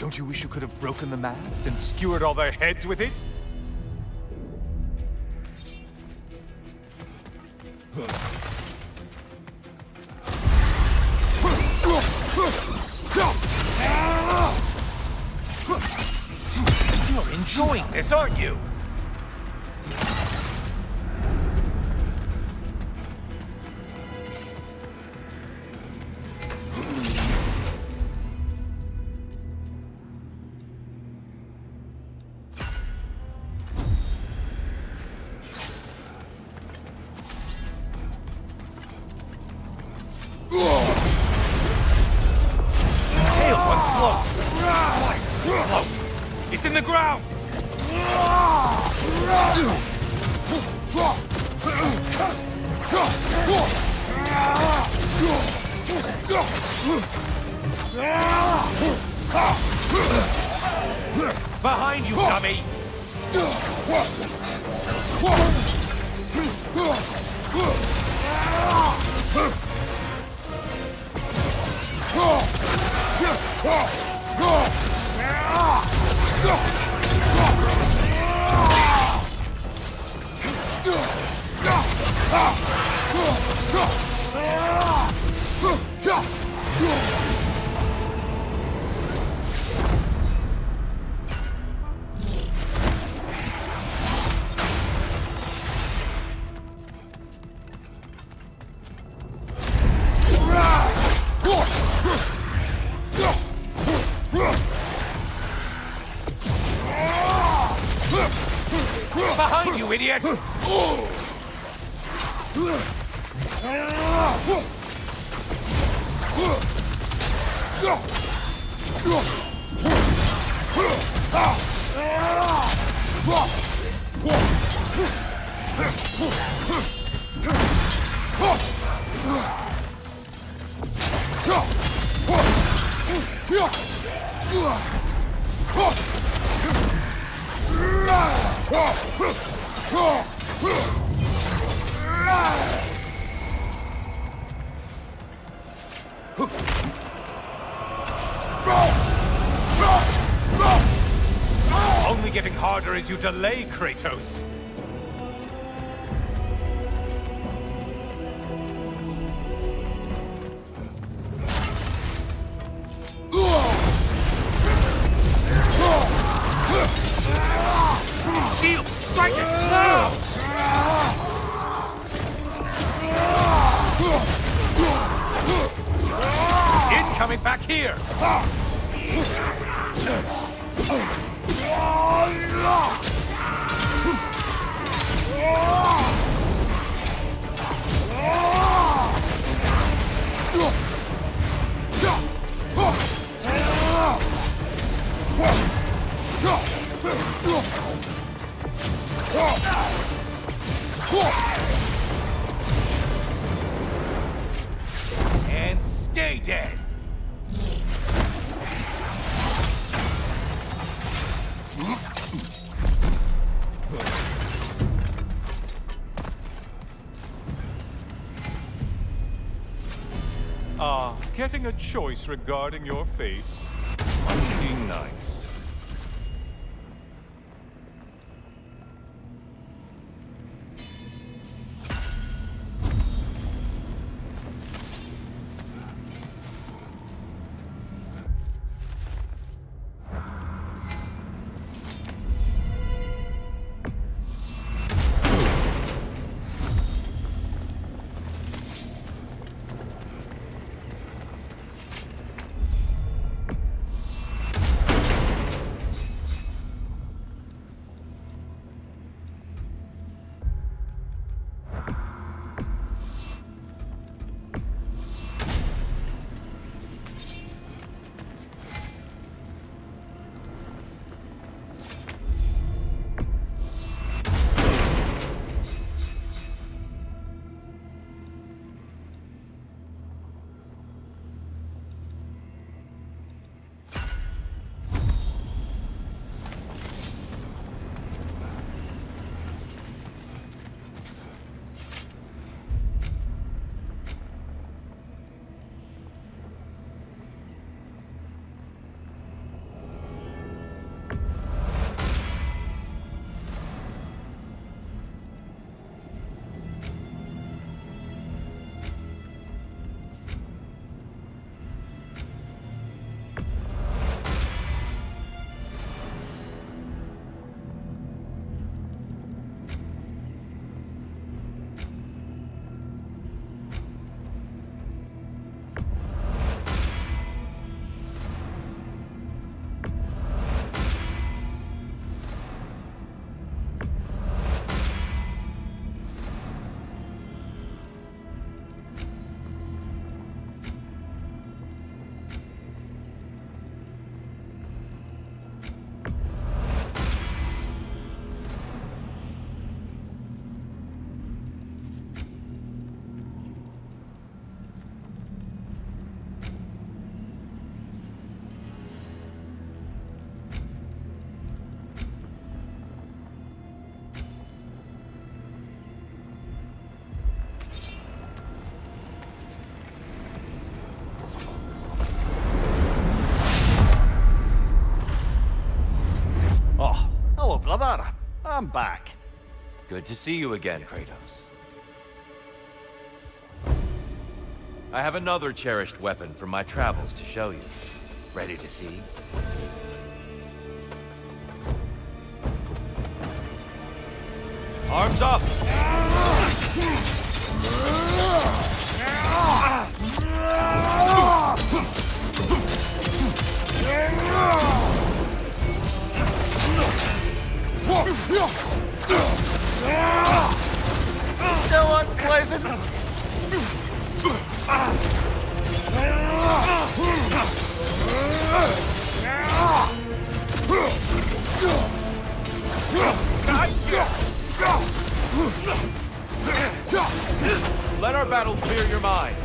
Don't you wish you could have broken the mast and skewered all their heads with it? You're enjoying this, aren't you? It's in the ground! Behind you, dummy! Behind you, idiot! Only getting harder as you delay, Kratos. Shield! Strike it! Now! Incoming back here! And stay dead! Ah, getting a choice regarding your fate must be nice. back. Good to see you again, Kratos. I have another cherished weapon from my travels to show you. Ready to see? Arms up! Still unpleasant. Let our battle clear your mind.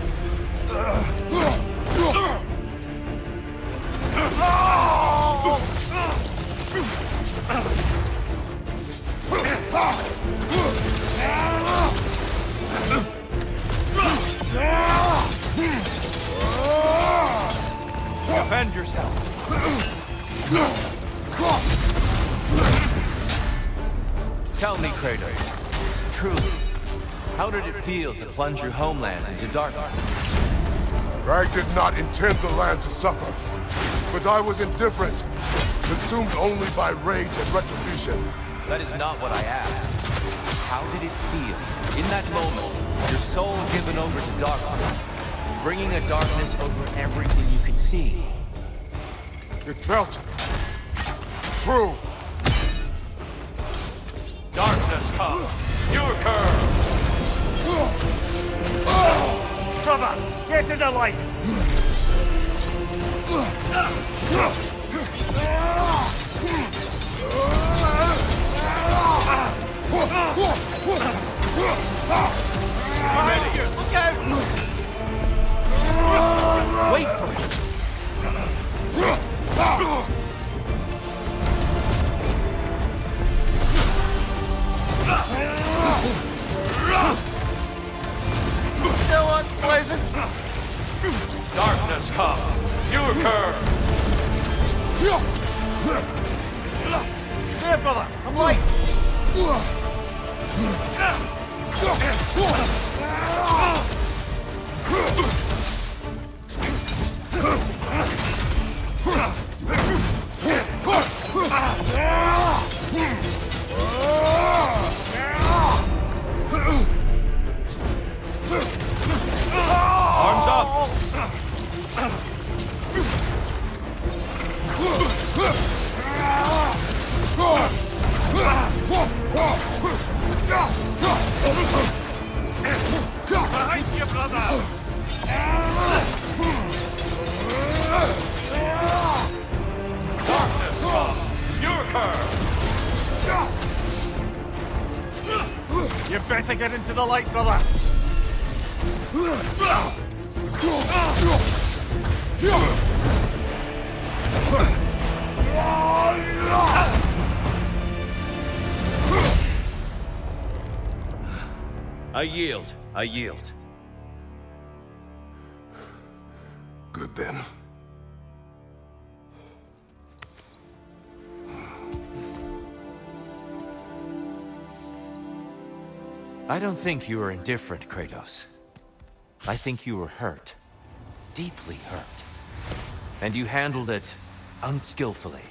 Defend yourself. Tell me, Kratos, truly, how did it feel to plunge your homeland into darkness? Rag did not intend the land to suffer, but I was indifferent, consumed only by rage and retribution. That is not what I asked. How did it feel, in that moment, your soul given over to darkness, bringing a darkness over everything you could see? It felt true. Darkness come, your curve! Brother, get in the light! Look out! Wait for it! Still unpleasant. Darkness come, your curve! Here, brother, some light. Arms up! Behind you, brother! Darkness come, your curve! You better get into the light, brother! I yield, I yield. Good then. I don't think you were indifferent, Kratos. I think you were hurt. Deeply hurt. And you handled it unskillfully.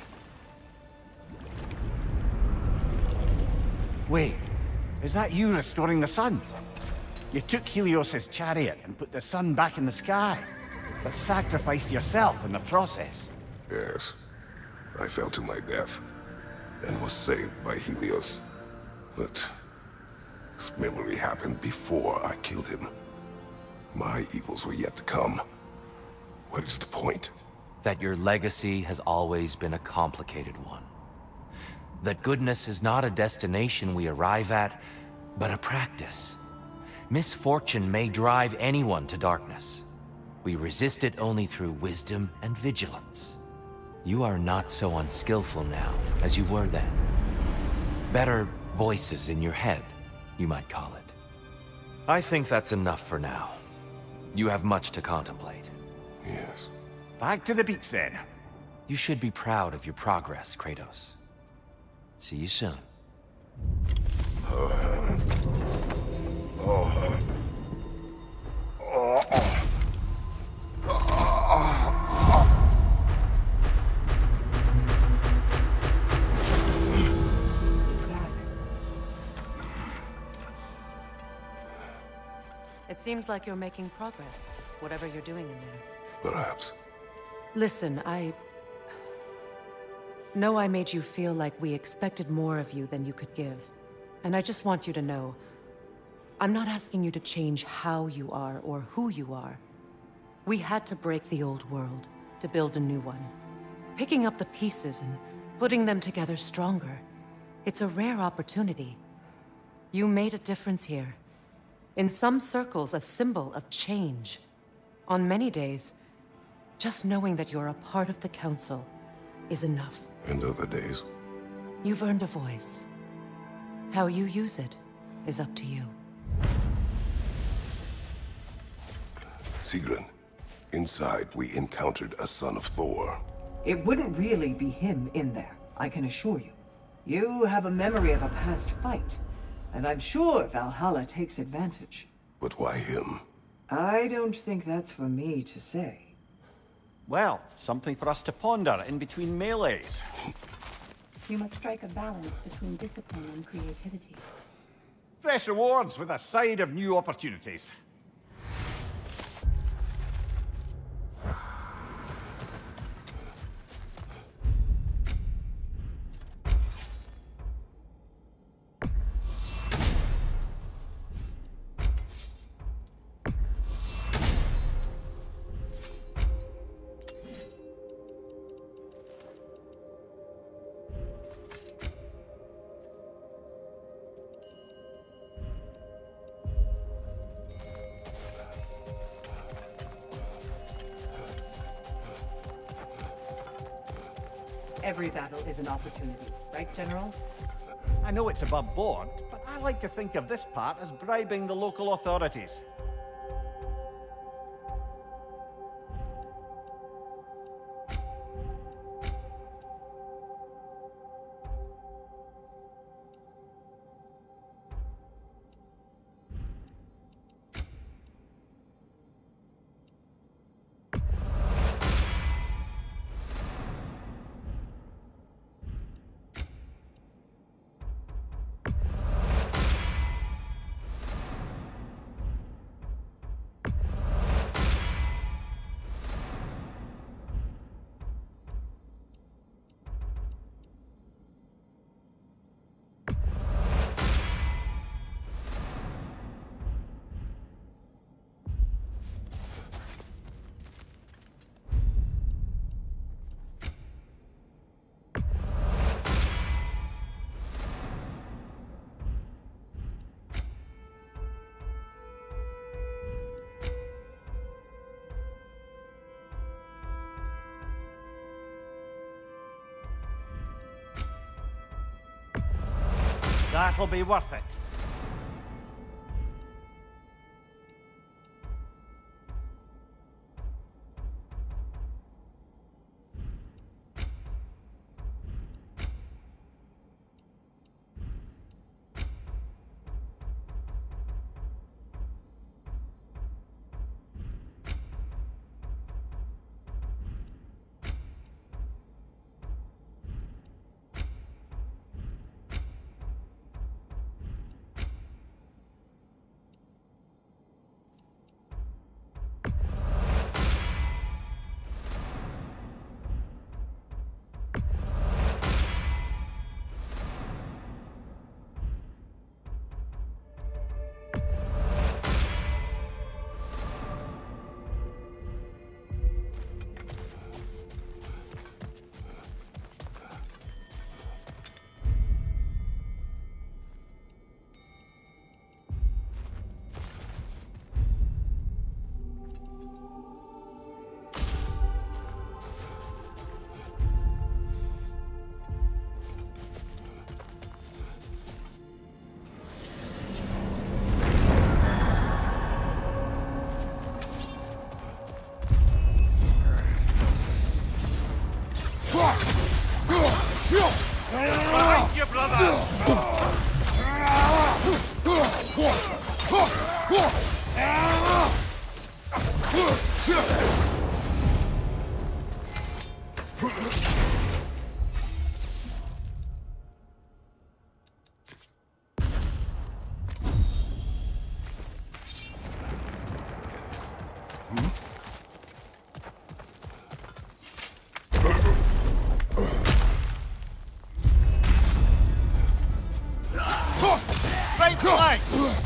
Wait, is that you restoring the sun? You took Helios's chariot and put the sun back in the sky, but sacrificed yourself in the process. Yes. I fell to my death, and was saved by Helios. But this memory happened before I killed him. My evils were yet to come. What is the point? That your legacy has always been a complicated one. That goodness is not a destination we arrive at, but a practice. Misfortune may drive anyone to darkness. We resist it only through wisdom and vigilance. You are not so unskillful now as you were then. Better voices in your head, you might call it. I think that's enough for now. You have much to contemplate. Yes. Back to the beach then. You should be proud of your progress, Kratos. See you soon. It seems like you're making progress, whatever you're doing in there. Perhaps. Listen, I... know I made you feel like we expected more of you than you could give. And I just want you to know, I'm not asking you to change how you are or who you are. We had to break the old world to build a new one. Picking up the pieces and putting them together stronger. It's a rare opportunity. You made a difference here. In some circles, a symbol of change. On many days, just knowing that you're a part of the Council is enough. And other days? You've earned a voice. How you use it is up to you. Sigrun, inside we encountered a son of Thor. It wouldn't really be him in there, I can assure you. You have a memory of a past fight, and I'm sure Valhalla takes advantage. But why him? I don't think that's for me to say. Well, something for us to ponder in between melees. You must strike a balance between discipline and creativity. Fresh rewards with a side of new opportunities. Every battle is an opportunity, right, General? I know it's above board, but I like to think of this part as bribing the local authorities. That'll be worth it. flank!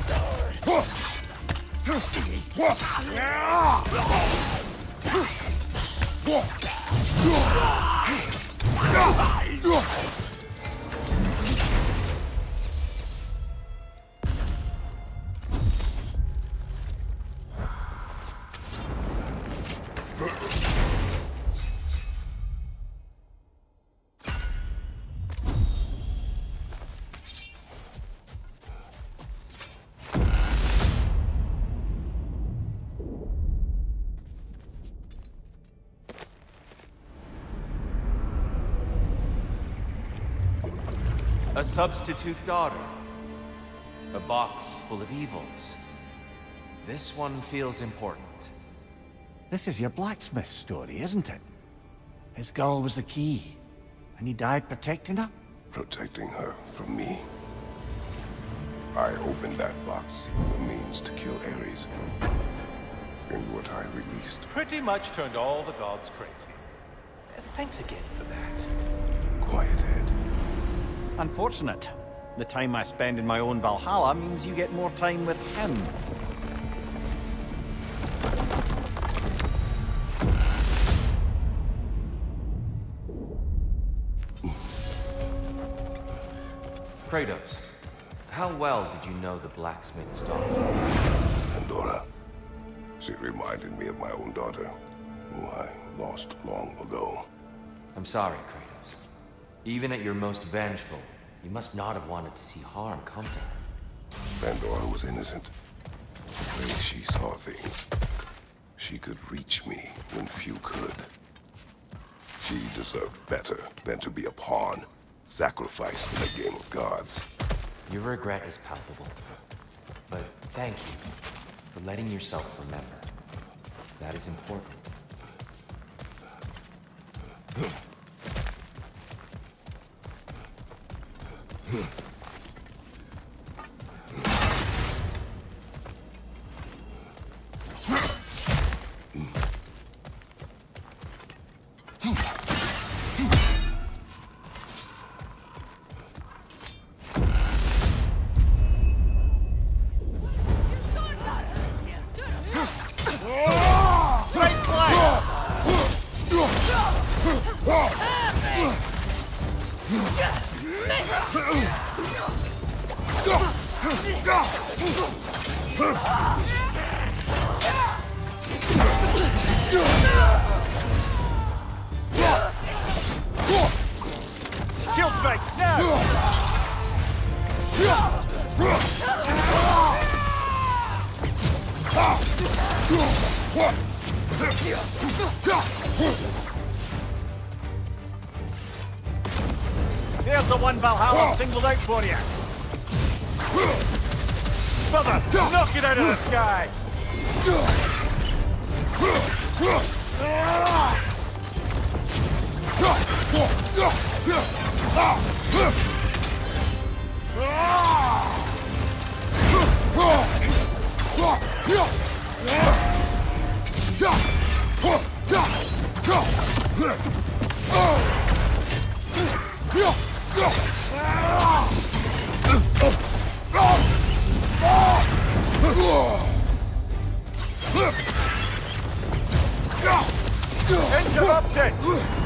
A substitute daughter. A box full of evils. This one feels important. This is your blacksmith story, isn't it? His girl was the key, and he died protecting her? Protecting her from me. I opened that box, the means to kill Ares. And what I released. Pretty much turned all the gods crazy. Thanks again for that. Quiet head. Unfortunate. The time I spend in my own Valhalla means you get more time with him. Kratos, how well did you know the blacksmith's daughter? Pandora. She reminded me of my own daughter, who I lost long ago. I'm sorry, Kratos. Even at your most vengeful, you must not have wanted to see harm come to her. Pandora was innocent. The way she saw things, she could reach me when few could. She deserved better than to be a pawn, sacrificed in a game of gods. Your regret is palpable. But thank you for letting yourself remember. That is important. Shield strike, now! There's the one Valhalla singled out for you. Brother, knock it out of the sky! Interrupted!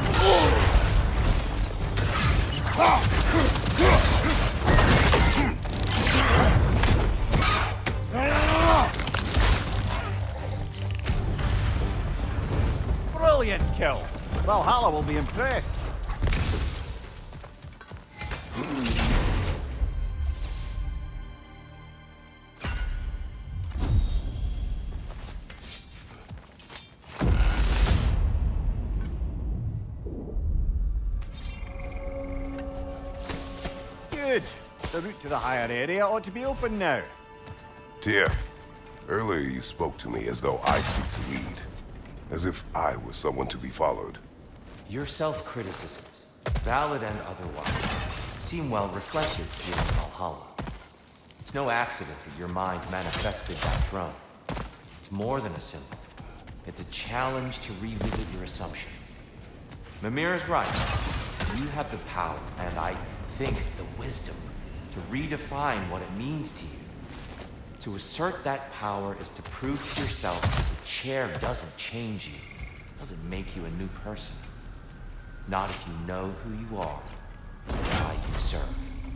Brilliant kill! Valhalla will be impressed. Good. The route to the higher area ought to be open now. Tyr, earlier you spoke to me as though I seek to lead. As if I was someone to be followed. Your self-criticisms, valid and otherwise, seem well reflected here in Valhalla. It's no accident that your mind manifested that throne. It's more than a symbol. It's a challenge to revisit your assumptions. Mimir is right. You have the power, and I think the wisdom, to redefine what it means to you To assert that power is to prove to yourself that the chair doesn't change you, doesn't make you a new person. Not if you know who you are, and why you serve.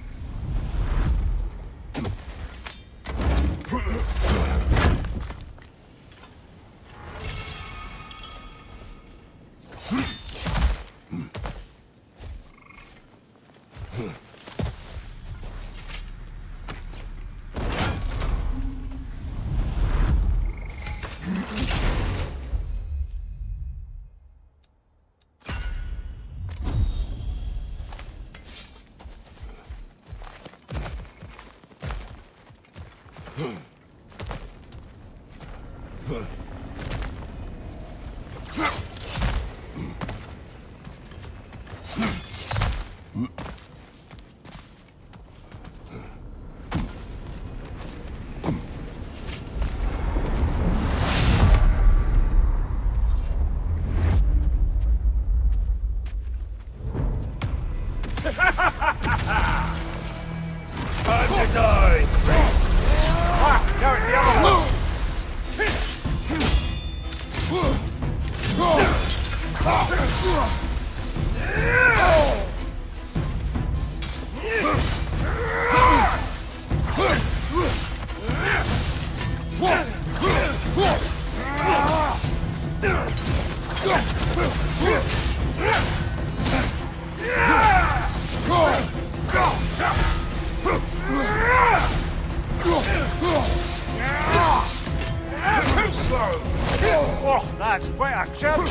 Oh, that's quite a jump!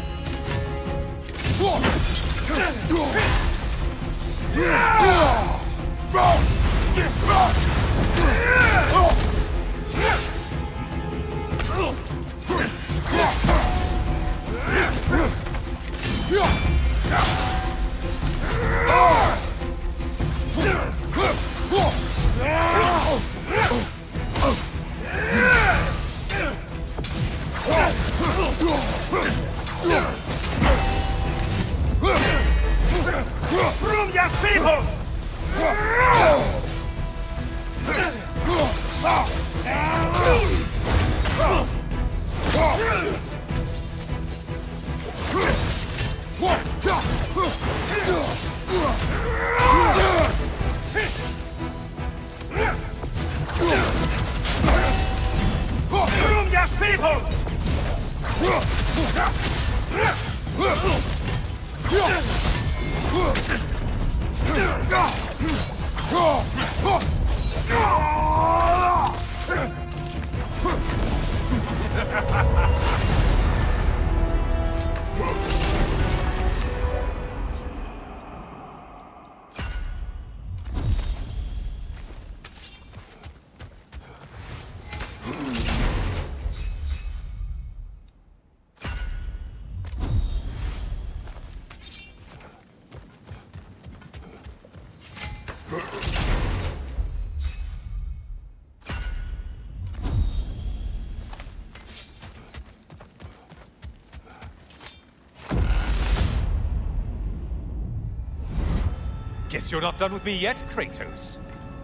Guess you're not done with me yet, Kratos.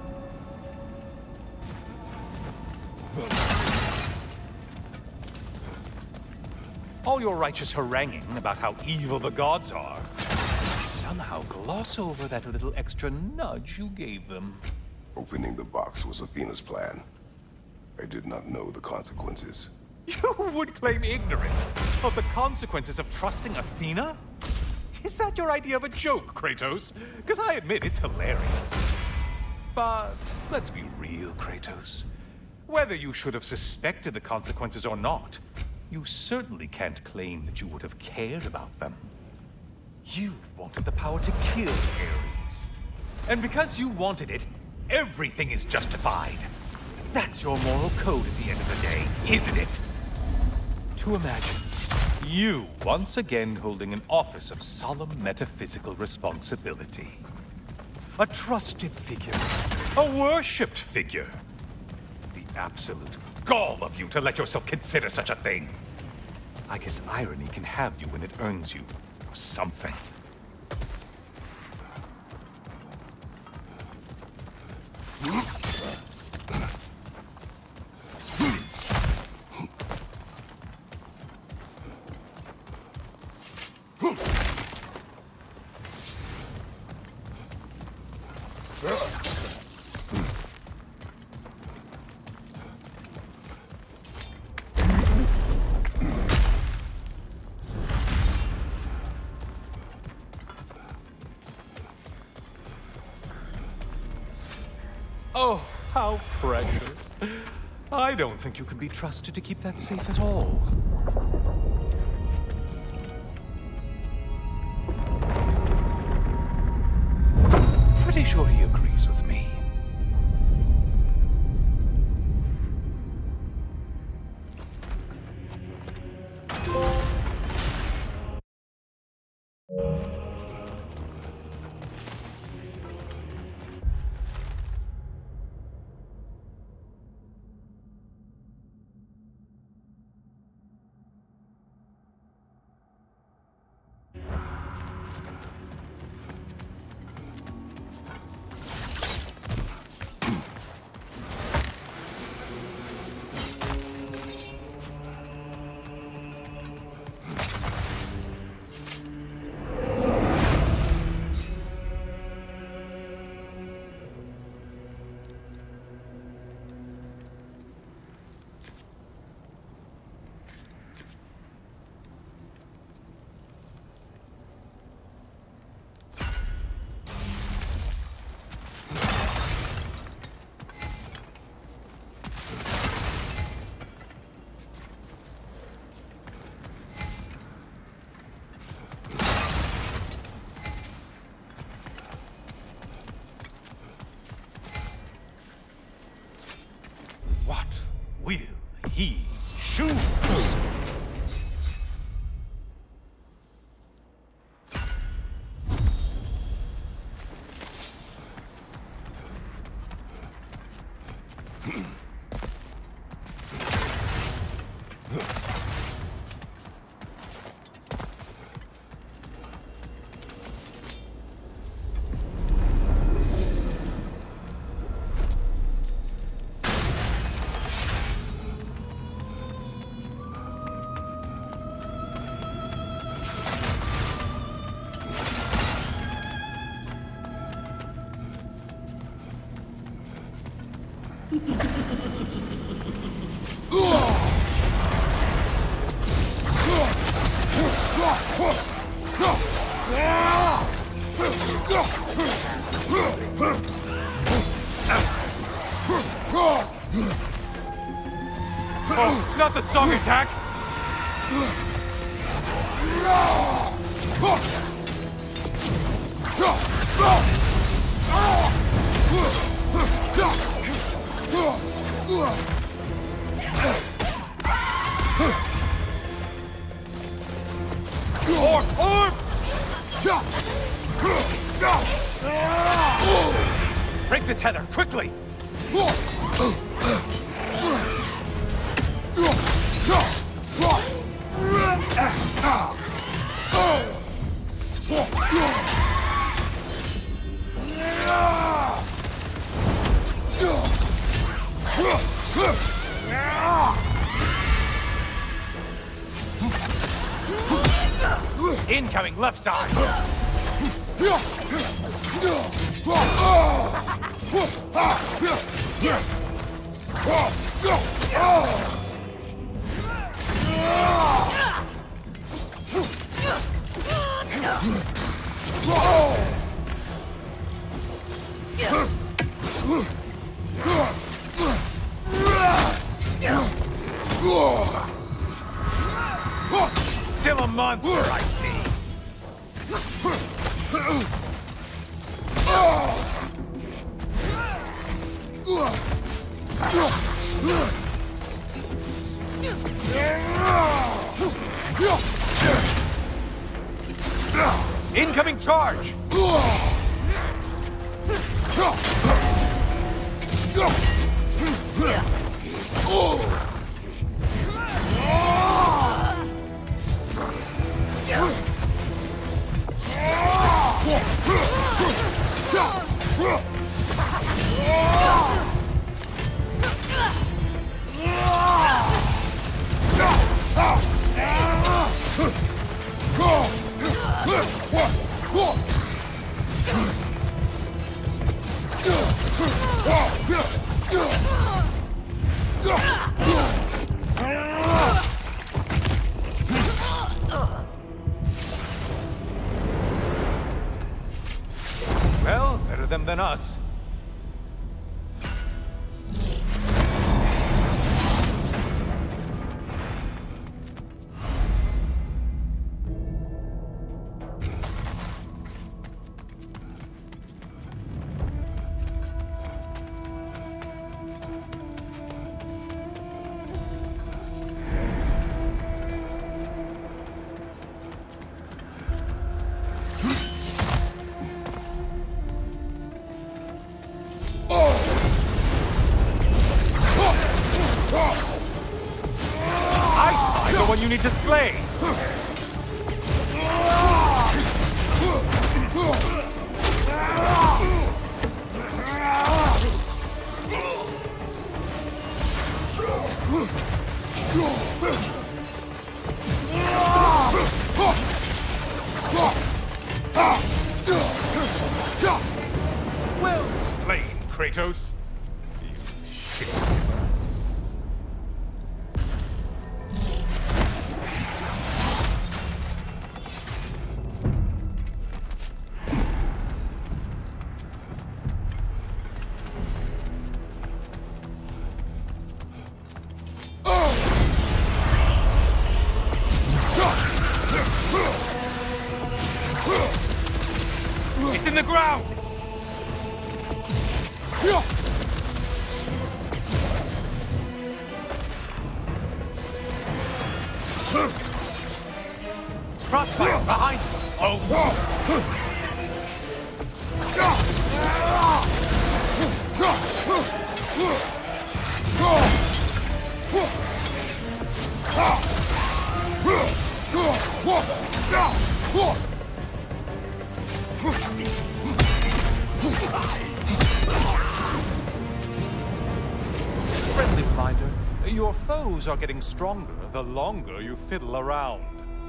All your righteous haranguing about how evil the gods are, somehow gloss over that little extra nudge you gave them. Opening the box was Athena's plan. I did not know the consequences. You would claim ignorance of the consequences of trusting Athena? Is that your idea of a joke, Kratos? Because I admit it's hilarious. But let's be real, Kratos. Whether you should have suspected the consequences or not, you certainly can't claim that you would have cared about them. You wanted the power to kill Ares. And because you wanted it, everything is justified. That's your moral code at the end of the day, isn't it? To imagine you once again holding an office of solemn metaphysical responsibility. A trusted figure. A worshipped figure. The absolute gall of you to let yourself consider such a thing. I guess irony can have you when it earns you, or something. Oh, how precious. I don't think you can be trusted to keep that safe at all. Pretty sure he agrees with me. Will he choose? Oh, not the song attack! Orb! Orb! Break the tether, quickly! Incoming left side! Still a monster, I see. Incoming charge! Well, better them than us. one you need to slay! Well slain, Kratos! You shit. It's in the ground! Crossfire behind you! Oh! Friendly reminder, your foes are getting stronger the longer you fiddle around.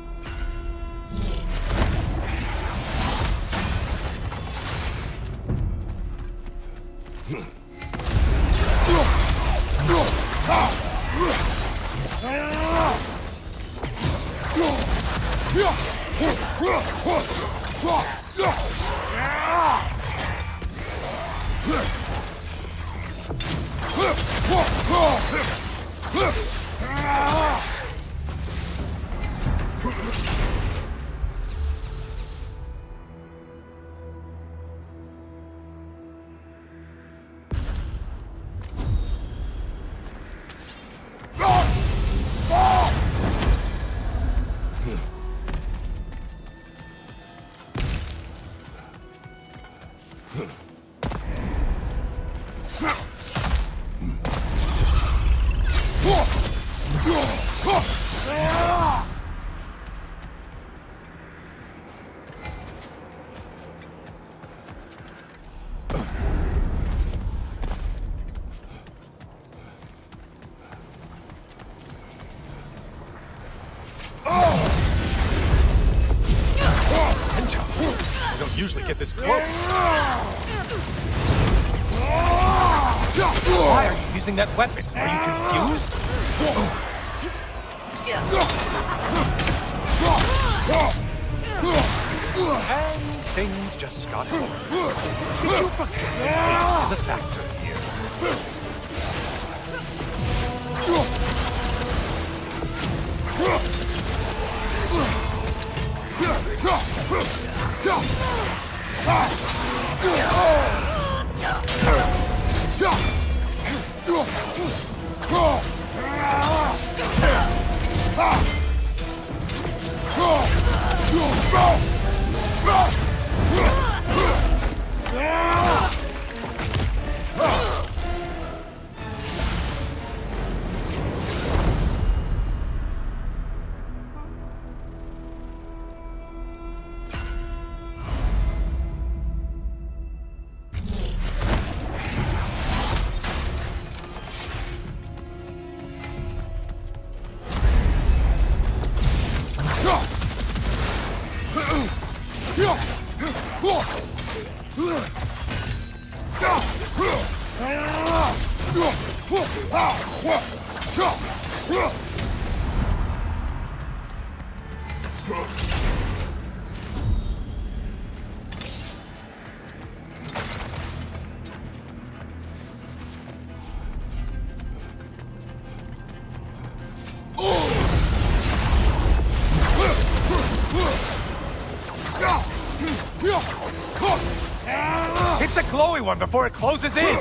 Usually get this close. Why are you using that weapon? Are you confused? And things just got hard. Did you forget that is a factor here? Hit the glowy one before it closes in!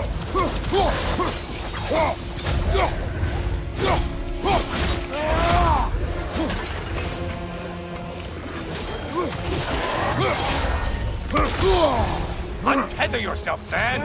Untether yourself, man!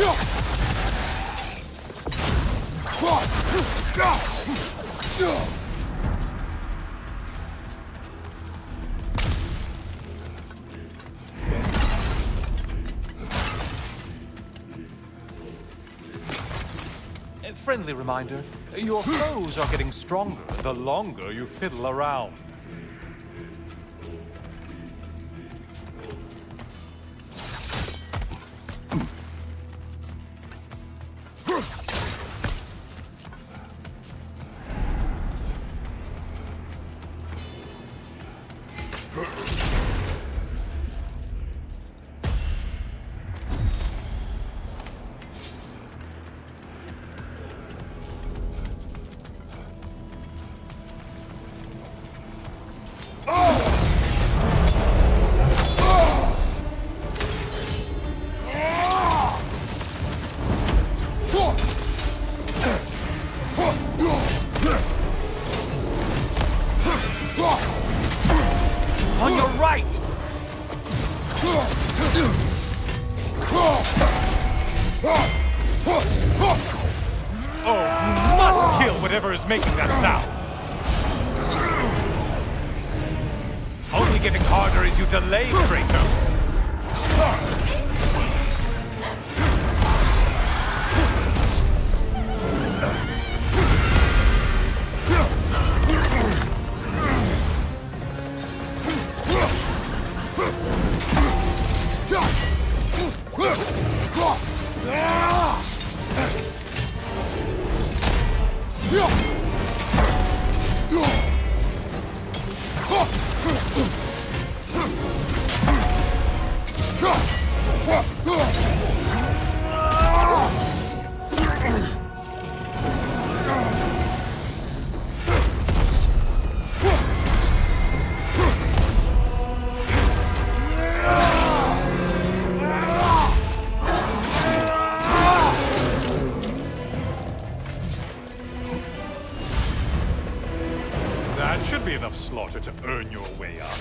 A friendly reminder, your foes are getting stronger the longer you fiddle around. On your right! Oh, you must kill whatever is making that sound! Only getting harder as you delay, Kratos! That should be enough slaughter to earn your way up.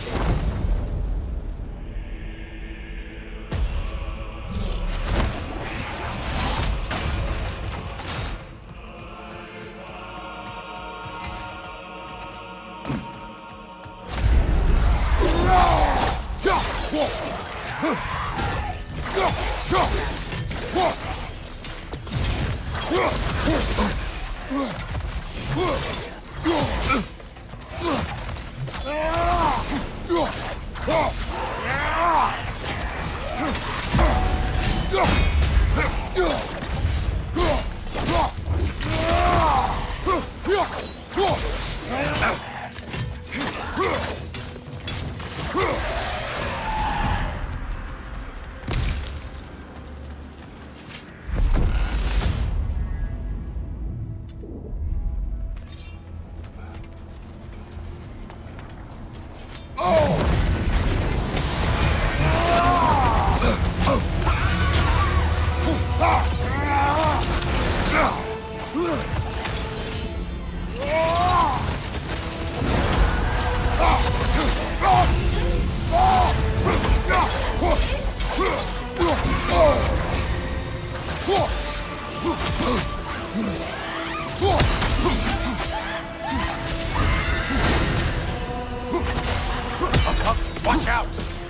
Watch out!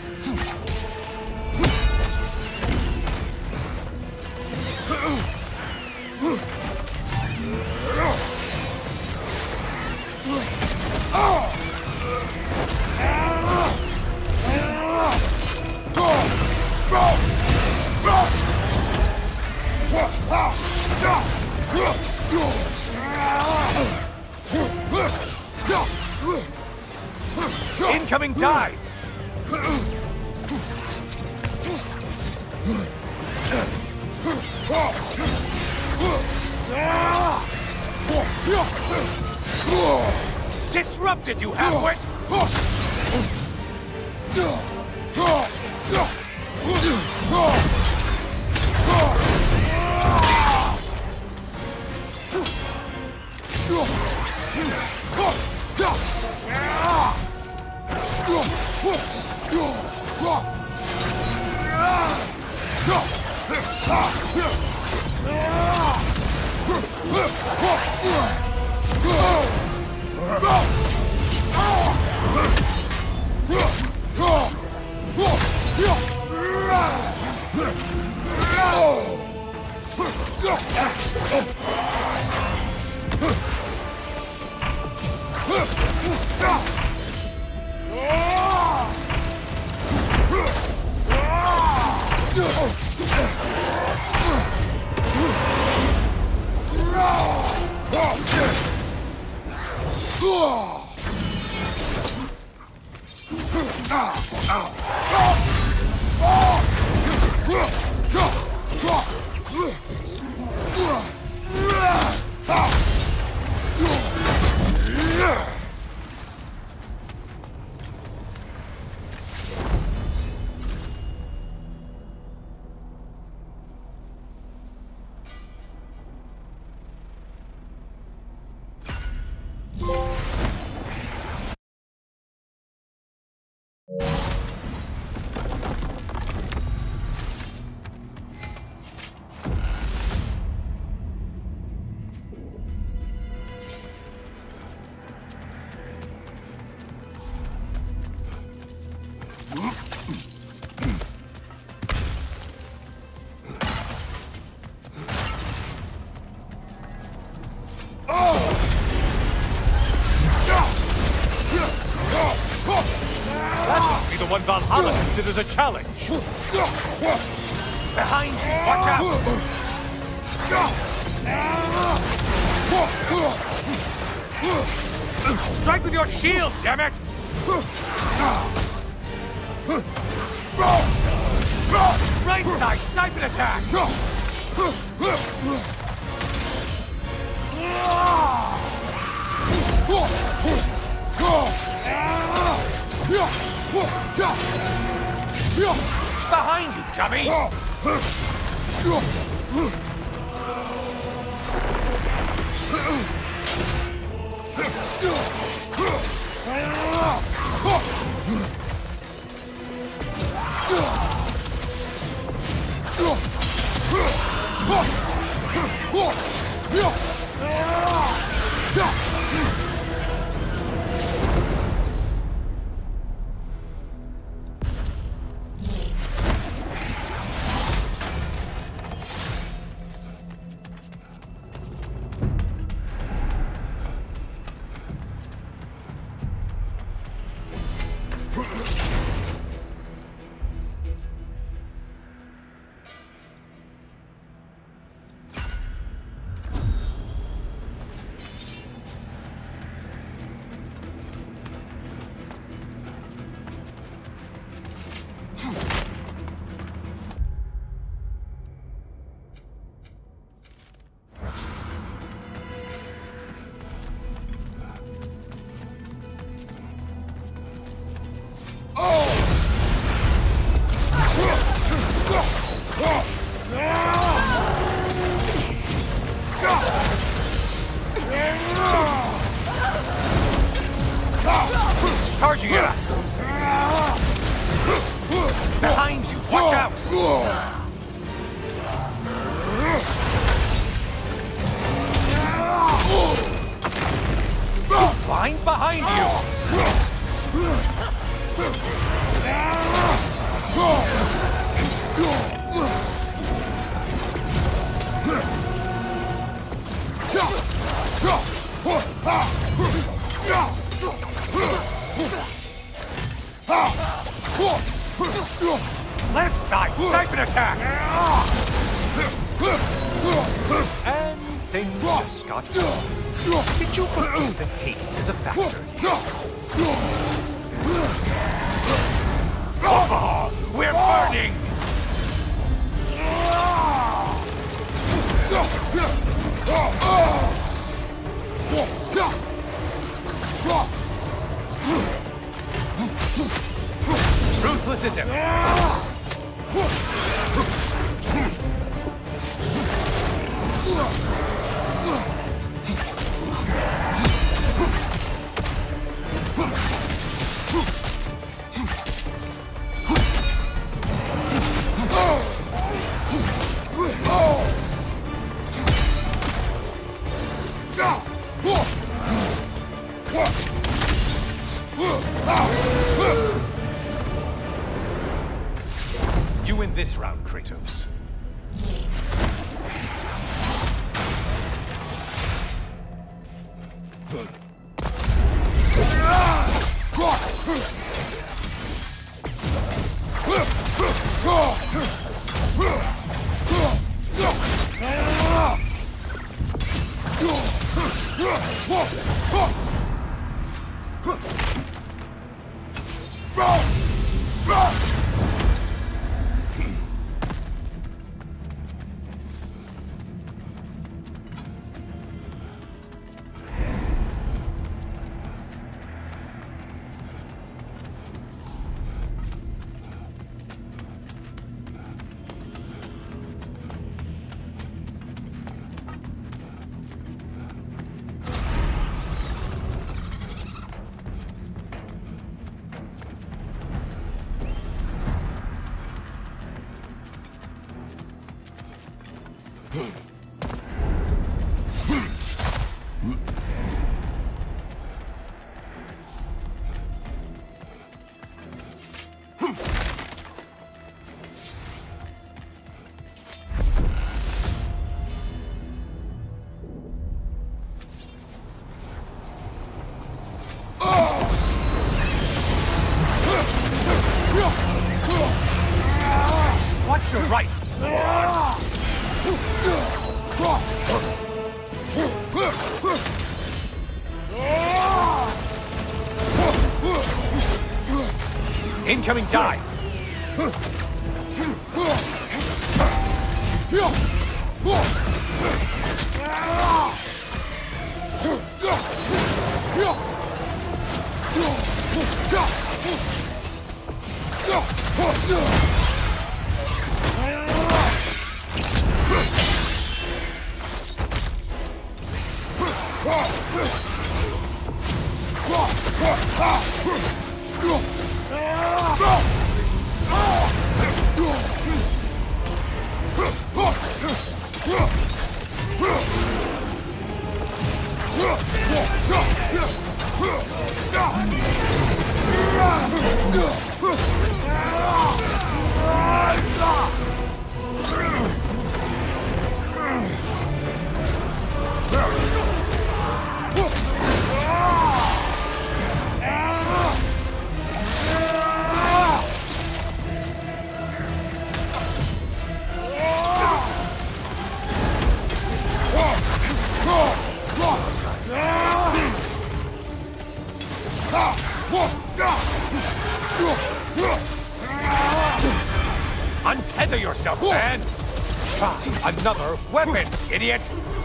Incoming dive! Disrupted, you half-wit! One Valhalla considers a challenge. Behind you, watch out! Strike with your shield, damn it! Right side, sniper attack! Behind you, dummy! Charging at us! Behind you, watch out! Blind behind you! Left side, sniper attack! And things just got wrong. Did you forget that haste is a factor here? Oh, we're burning! Ruthless is it? You win this round, Kratos. Watch your right! Incoming dive! Untether yourself, man! Ah, another weapon, idiot!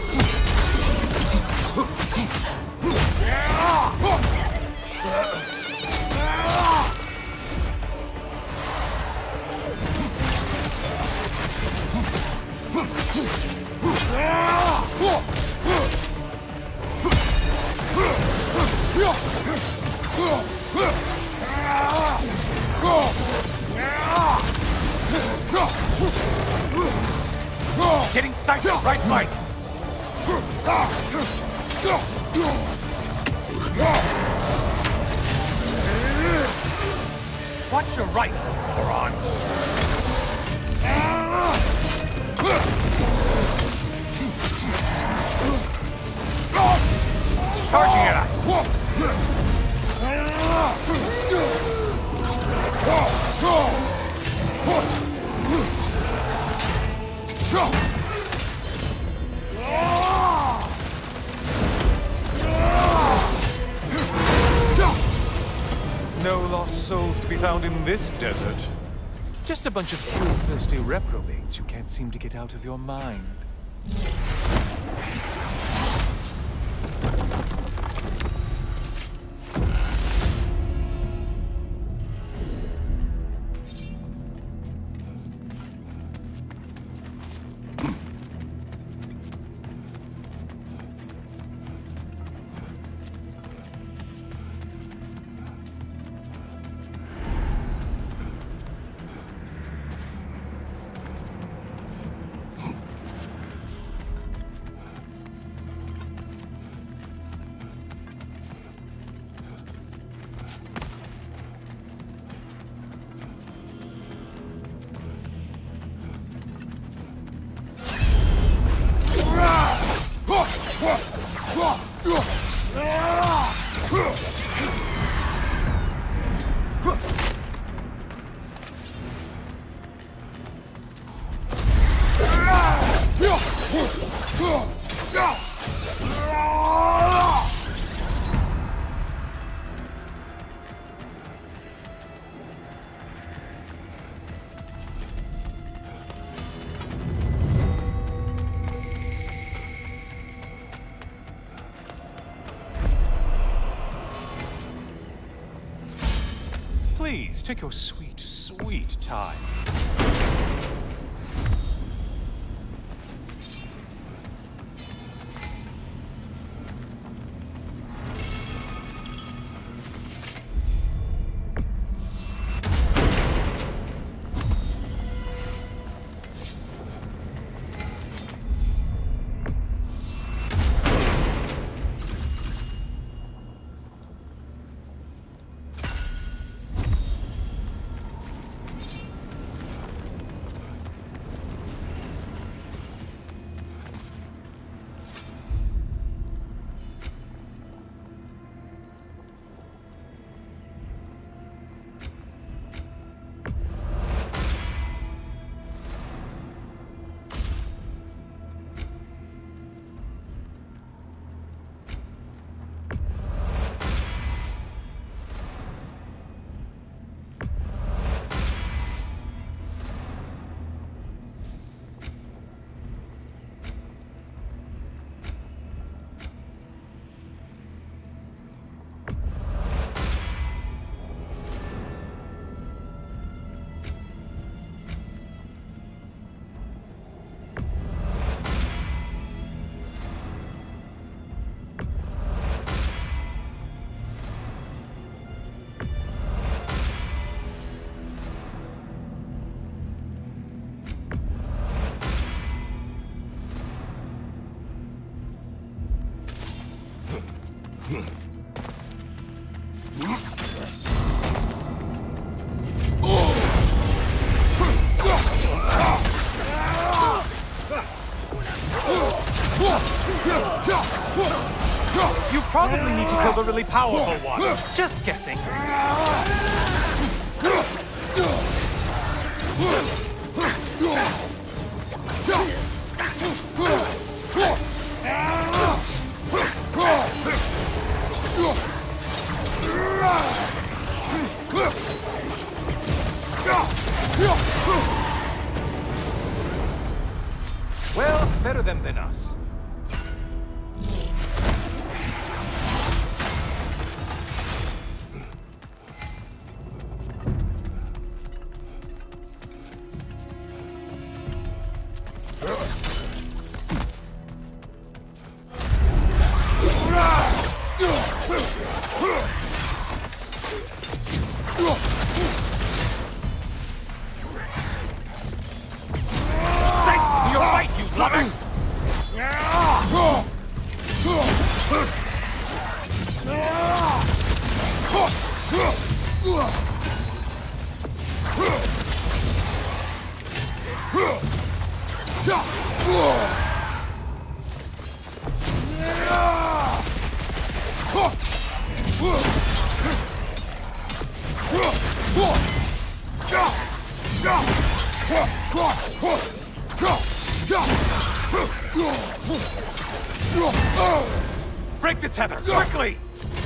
Getting sight of right flank! Watch your right, moron! It's charging at us! No lost souls to be found in this desert. Just a bunch of thirsty reprobates you can't seem to get out of your mind. Please, take your sweet, sweet time. the really powerful one. Just guessing. Well, better them than us. Break the tether, quickly!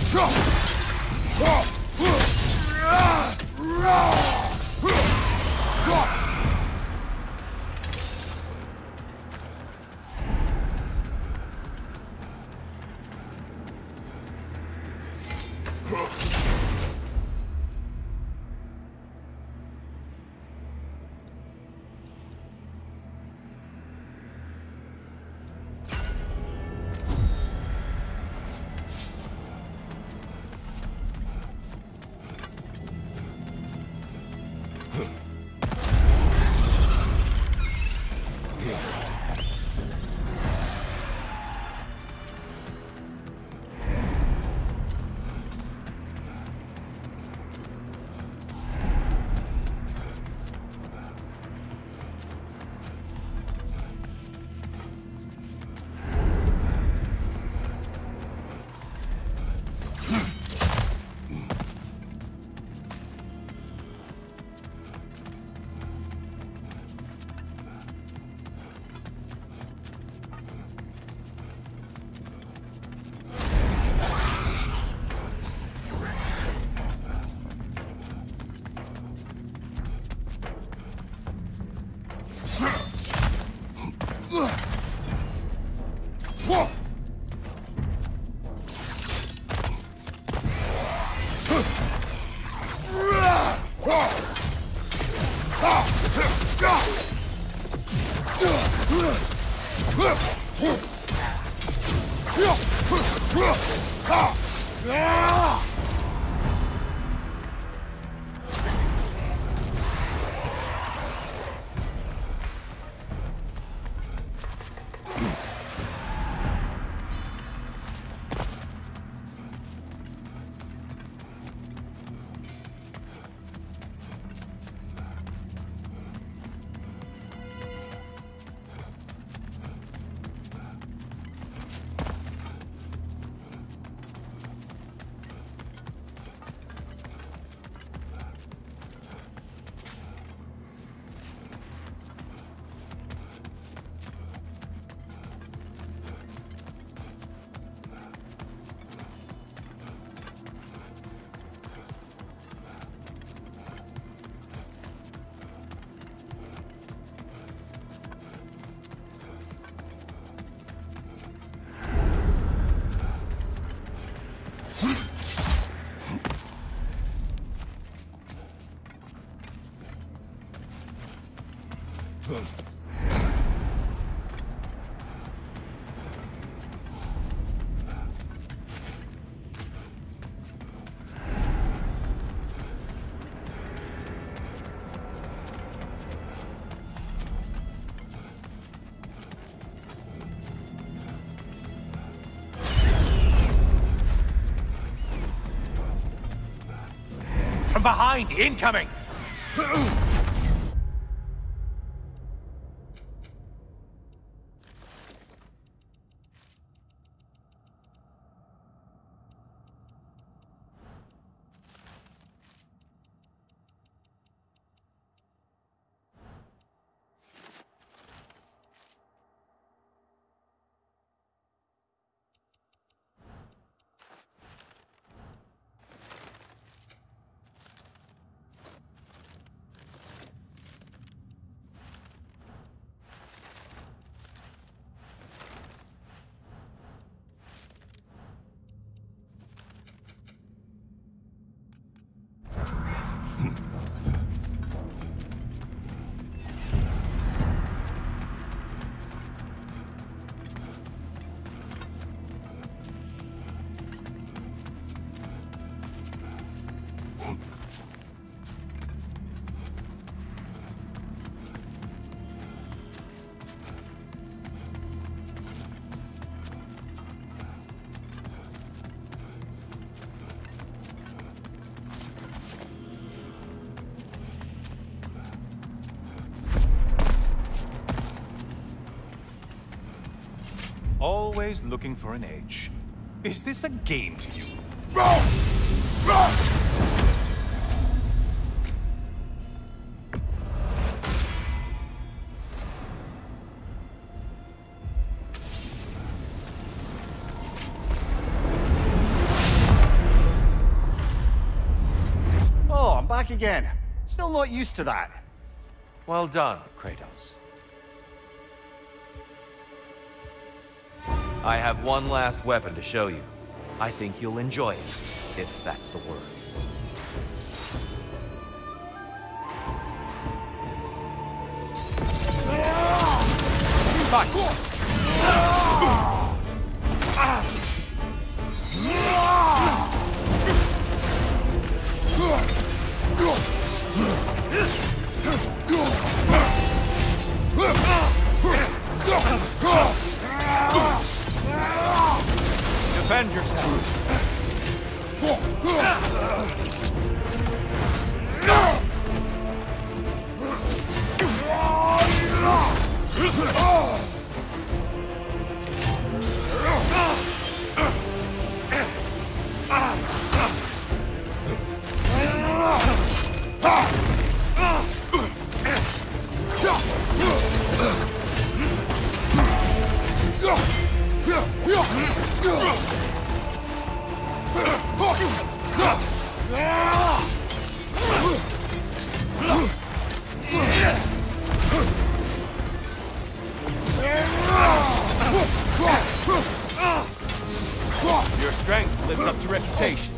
From behind, incoming! Always looking for an edge. Is this a game to you? Oh, I'm back again. Still not used to that. Well done, Kratos. I have one last weapon to show you. I think you'll enjoy it, if that's the word. Defend yourself. Your strength lives up to reputation.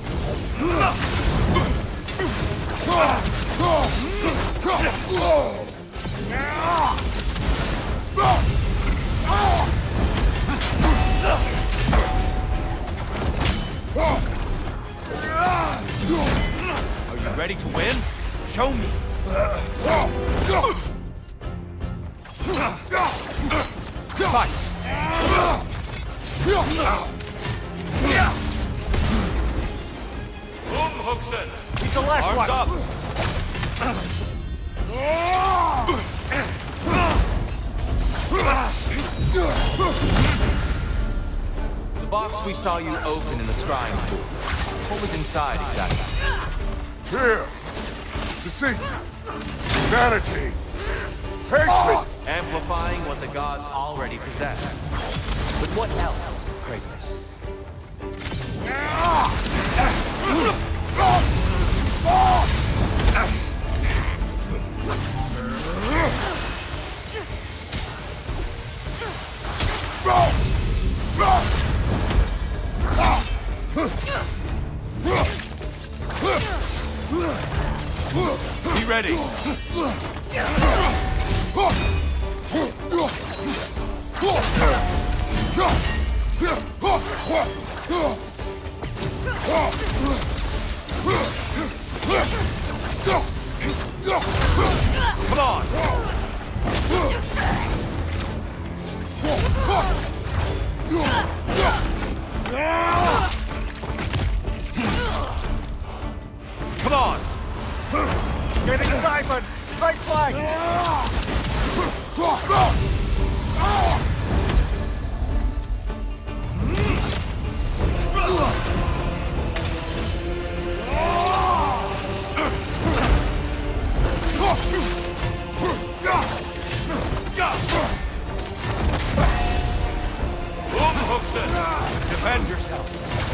Are you ready to win? Show me. Fight. Umhuxen! He's the last Arms one! up! The box we saw you open in the scrying pool. What was inside exactly? Fear, deceit, vanity, hatred. Amplifying what the gods already possess. But what else, Kratos? Be ready. Come on. Come on. Getting siphoned! Right flag! Umhuxen! Defend yourself.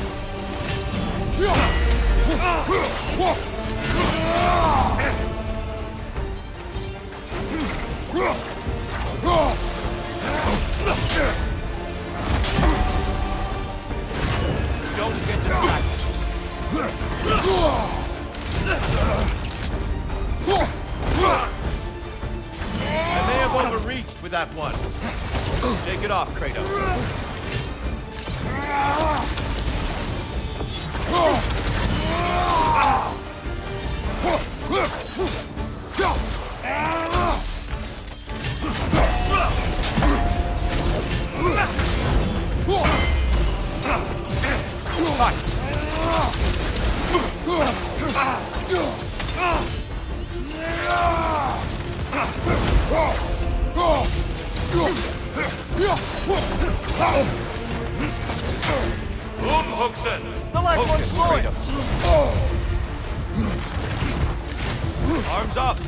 Don't get distracted. I may have overreached with that one. Shake it off, Kratos. Fight! Umhoxen! The last one's flowing! Arms up!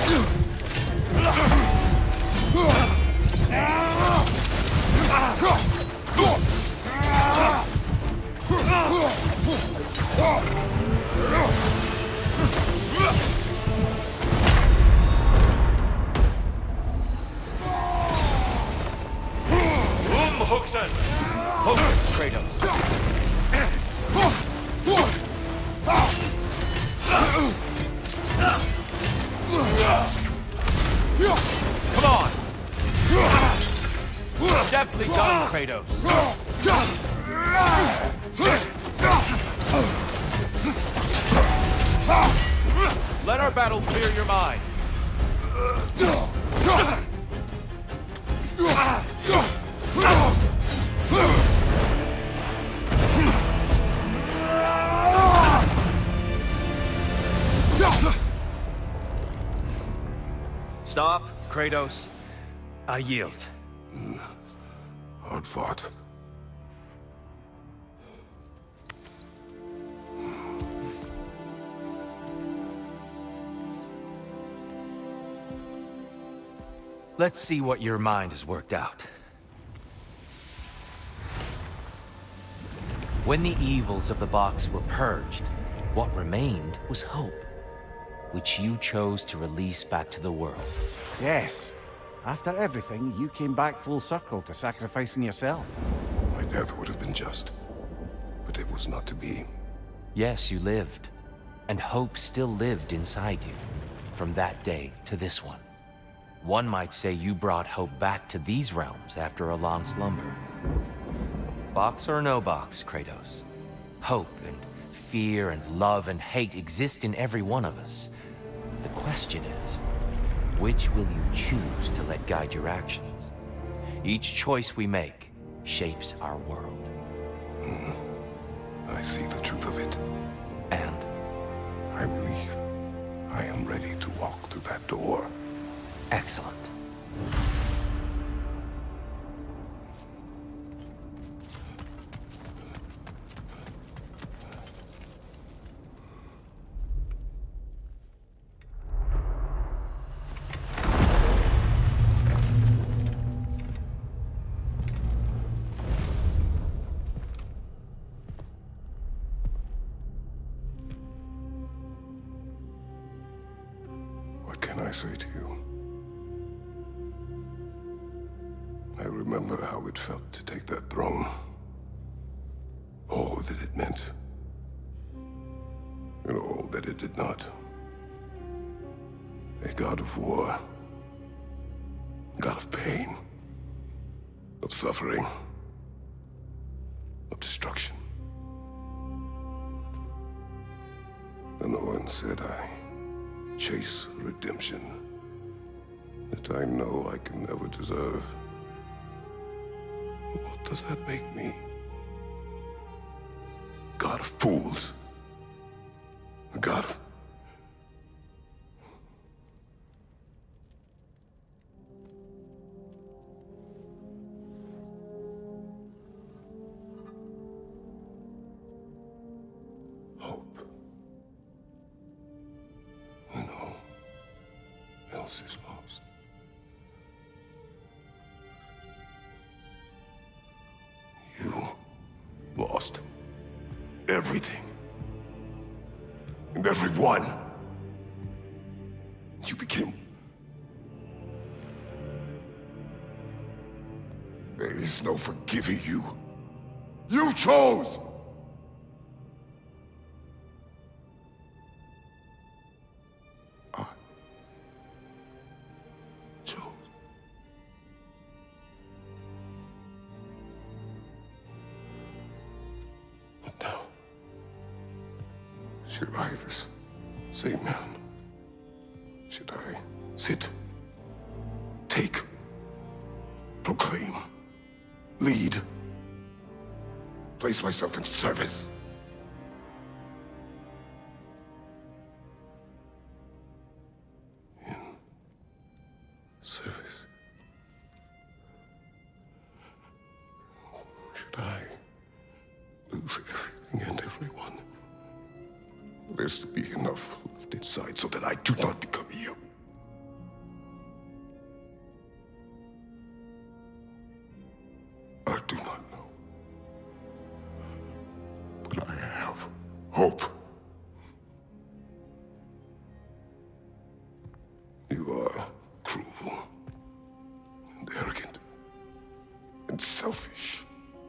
Umhoxen! Focus, Kratos. Come on! Deftly done, Kratos. Let our battle clear your mind. Stop, Kratos. I yield. Hard fought. Let's see what your mind has worked out. When the evils of the box were purged, what remained was hope, which you chose to release back to the world. Yes. After everything, you came back full circle to sacrificing yourself. My death would have been just, but it was not to be. Yes, you lived, and hope still lived inside you, from that day to this one. One might say you brought hope back to these realms after a long slumber. Box or no box, Kratos. Hope and fear and love and hate exist in every one of us. The question is, which will you choose to let guide your actions? Each choice we make shapes our world. Mm. I see the truth of it. And? I believe I am ready to walk through that door. Excellent. What can I say to you? I remember how it felt to take that throne. All that it meant. And all that it did not. A god of war. God of pain. Of suffering. Of destruction. And the one said I chase redemption that I know I can never deserve. What does that make me? God of fools. A god of... hope. When all else is lost. You lost everything. And everyone. You became... There is no forgiving you. You chose! I chose. But now, should I, this same man, should I sit, take, proclaim, lead, place myself in service? In service? Should I lose everything? there's to be enough left inside so that I do not become you. I do not know. But I have hope. You are cruel and arrogant and selfish.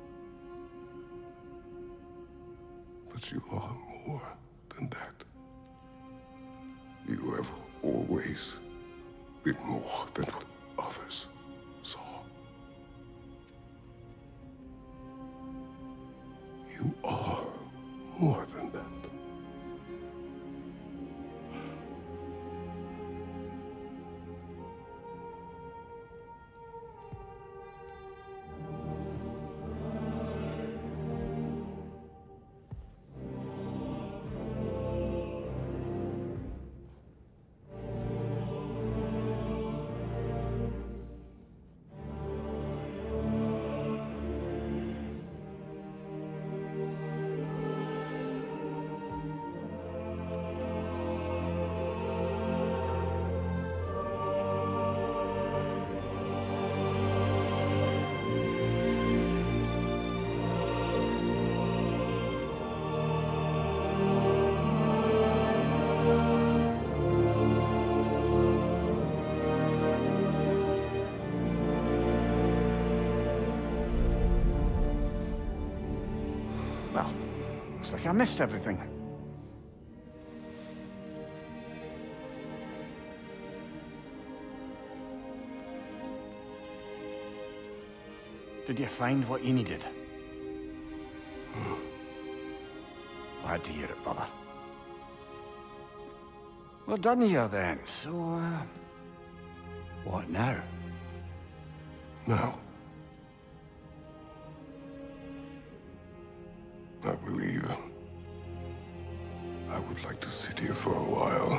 But you are more than that. You have always been more than what others saw. You are more than that. Well, looks like I missed everything. Did you find what you needed? Hmm. Glad to hear it, brother. We're done here then, so, uh... what now? Now, I believe I would like to sit here for a while.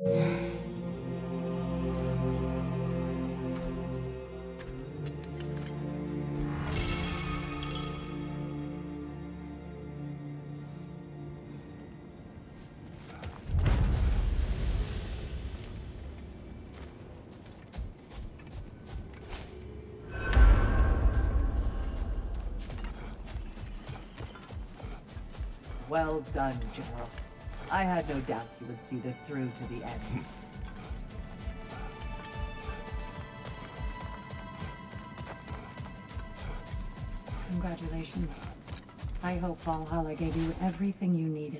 Well done, General. I had no doubt you would see this through to the end. Congratulations. I hope Valhalla gave you everything you needed.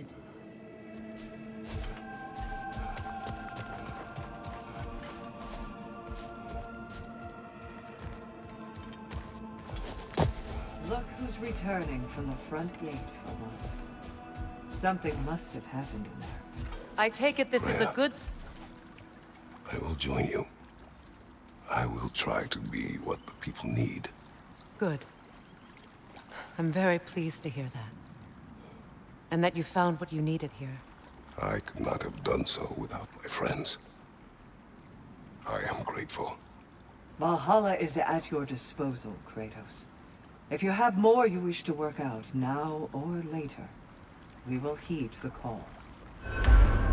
Look who's returning from the front gate for once. Something must have happened in there. I take it this is a Rhea. good... I will join you. I will try to be what the people need. Good. I'm very pleased to hear that. And that you found what you needed here. I could not have done so without my friends. I am grateful. Valhalla is at your disposal, Kratos. If you have more you wish to work out, now or later, we will heed the call.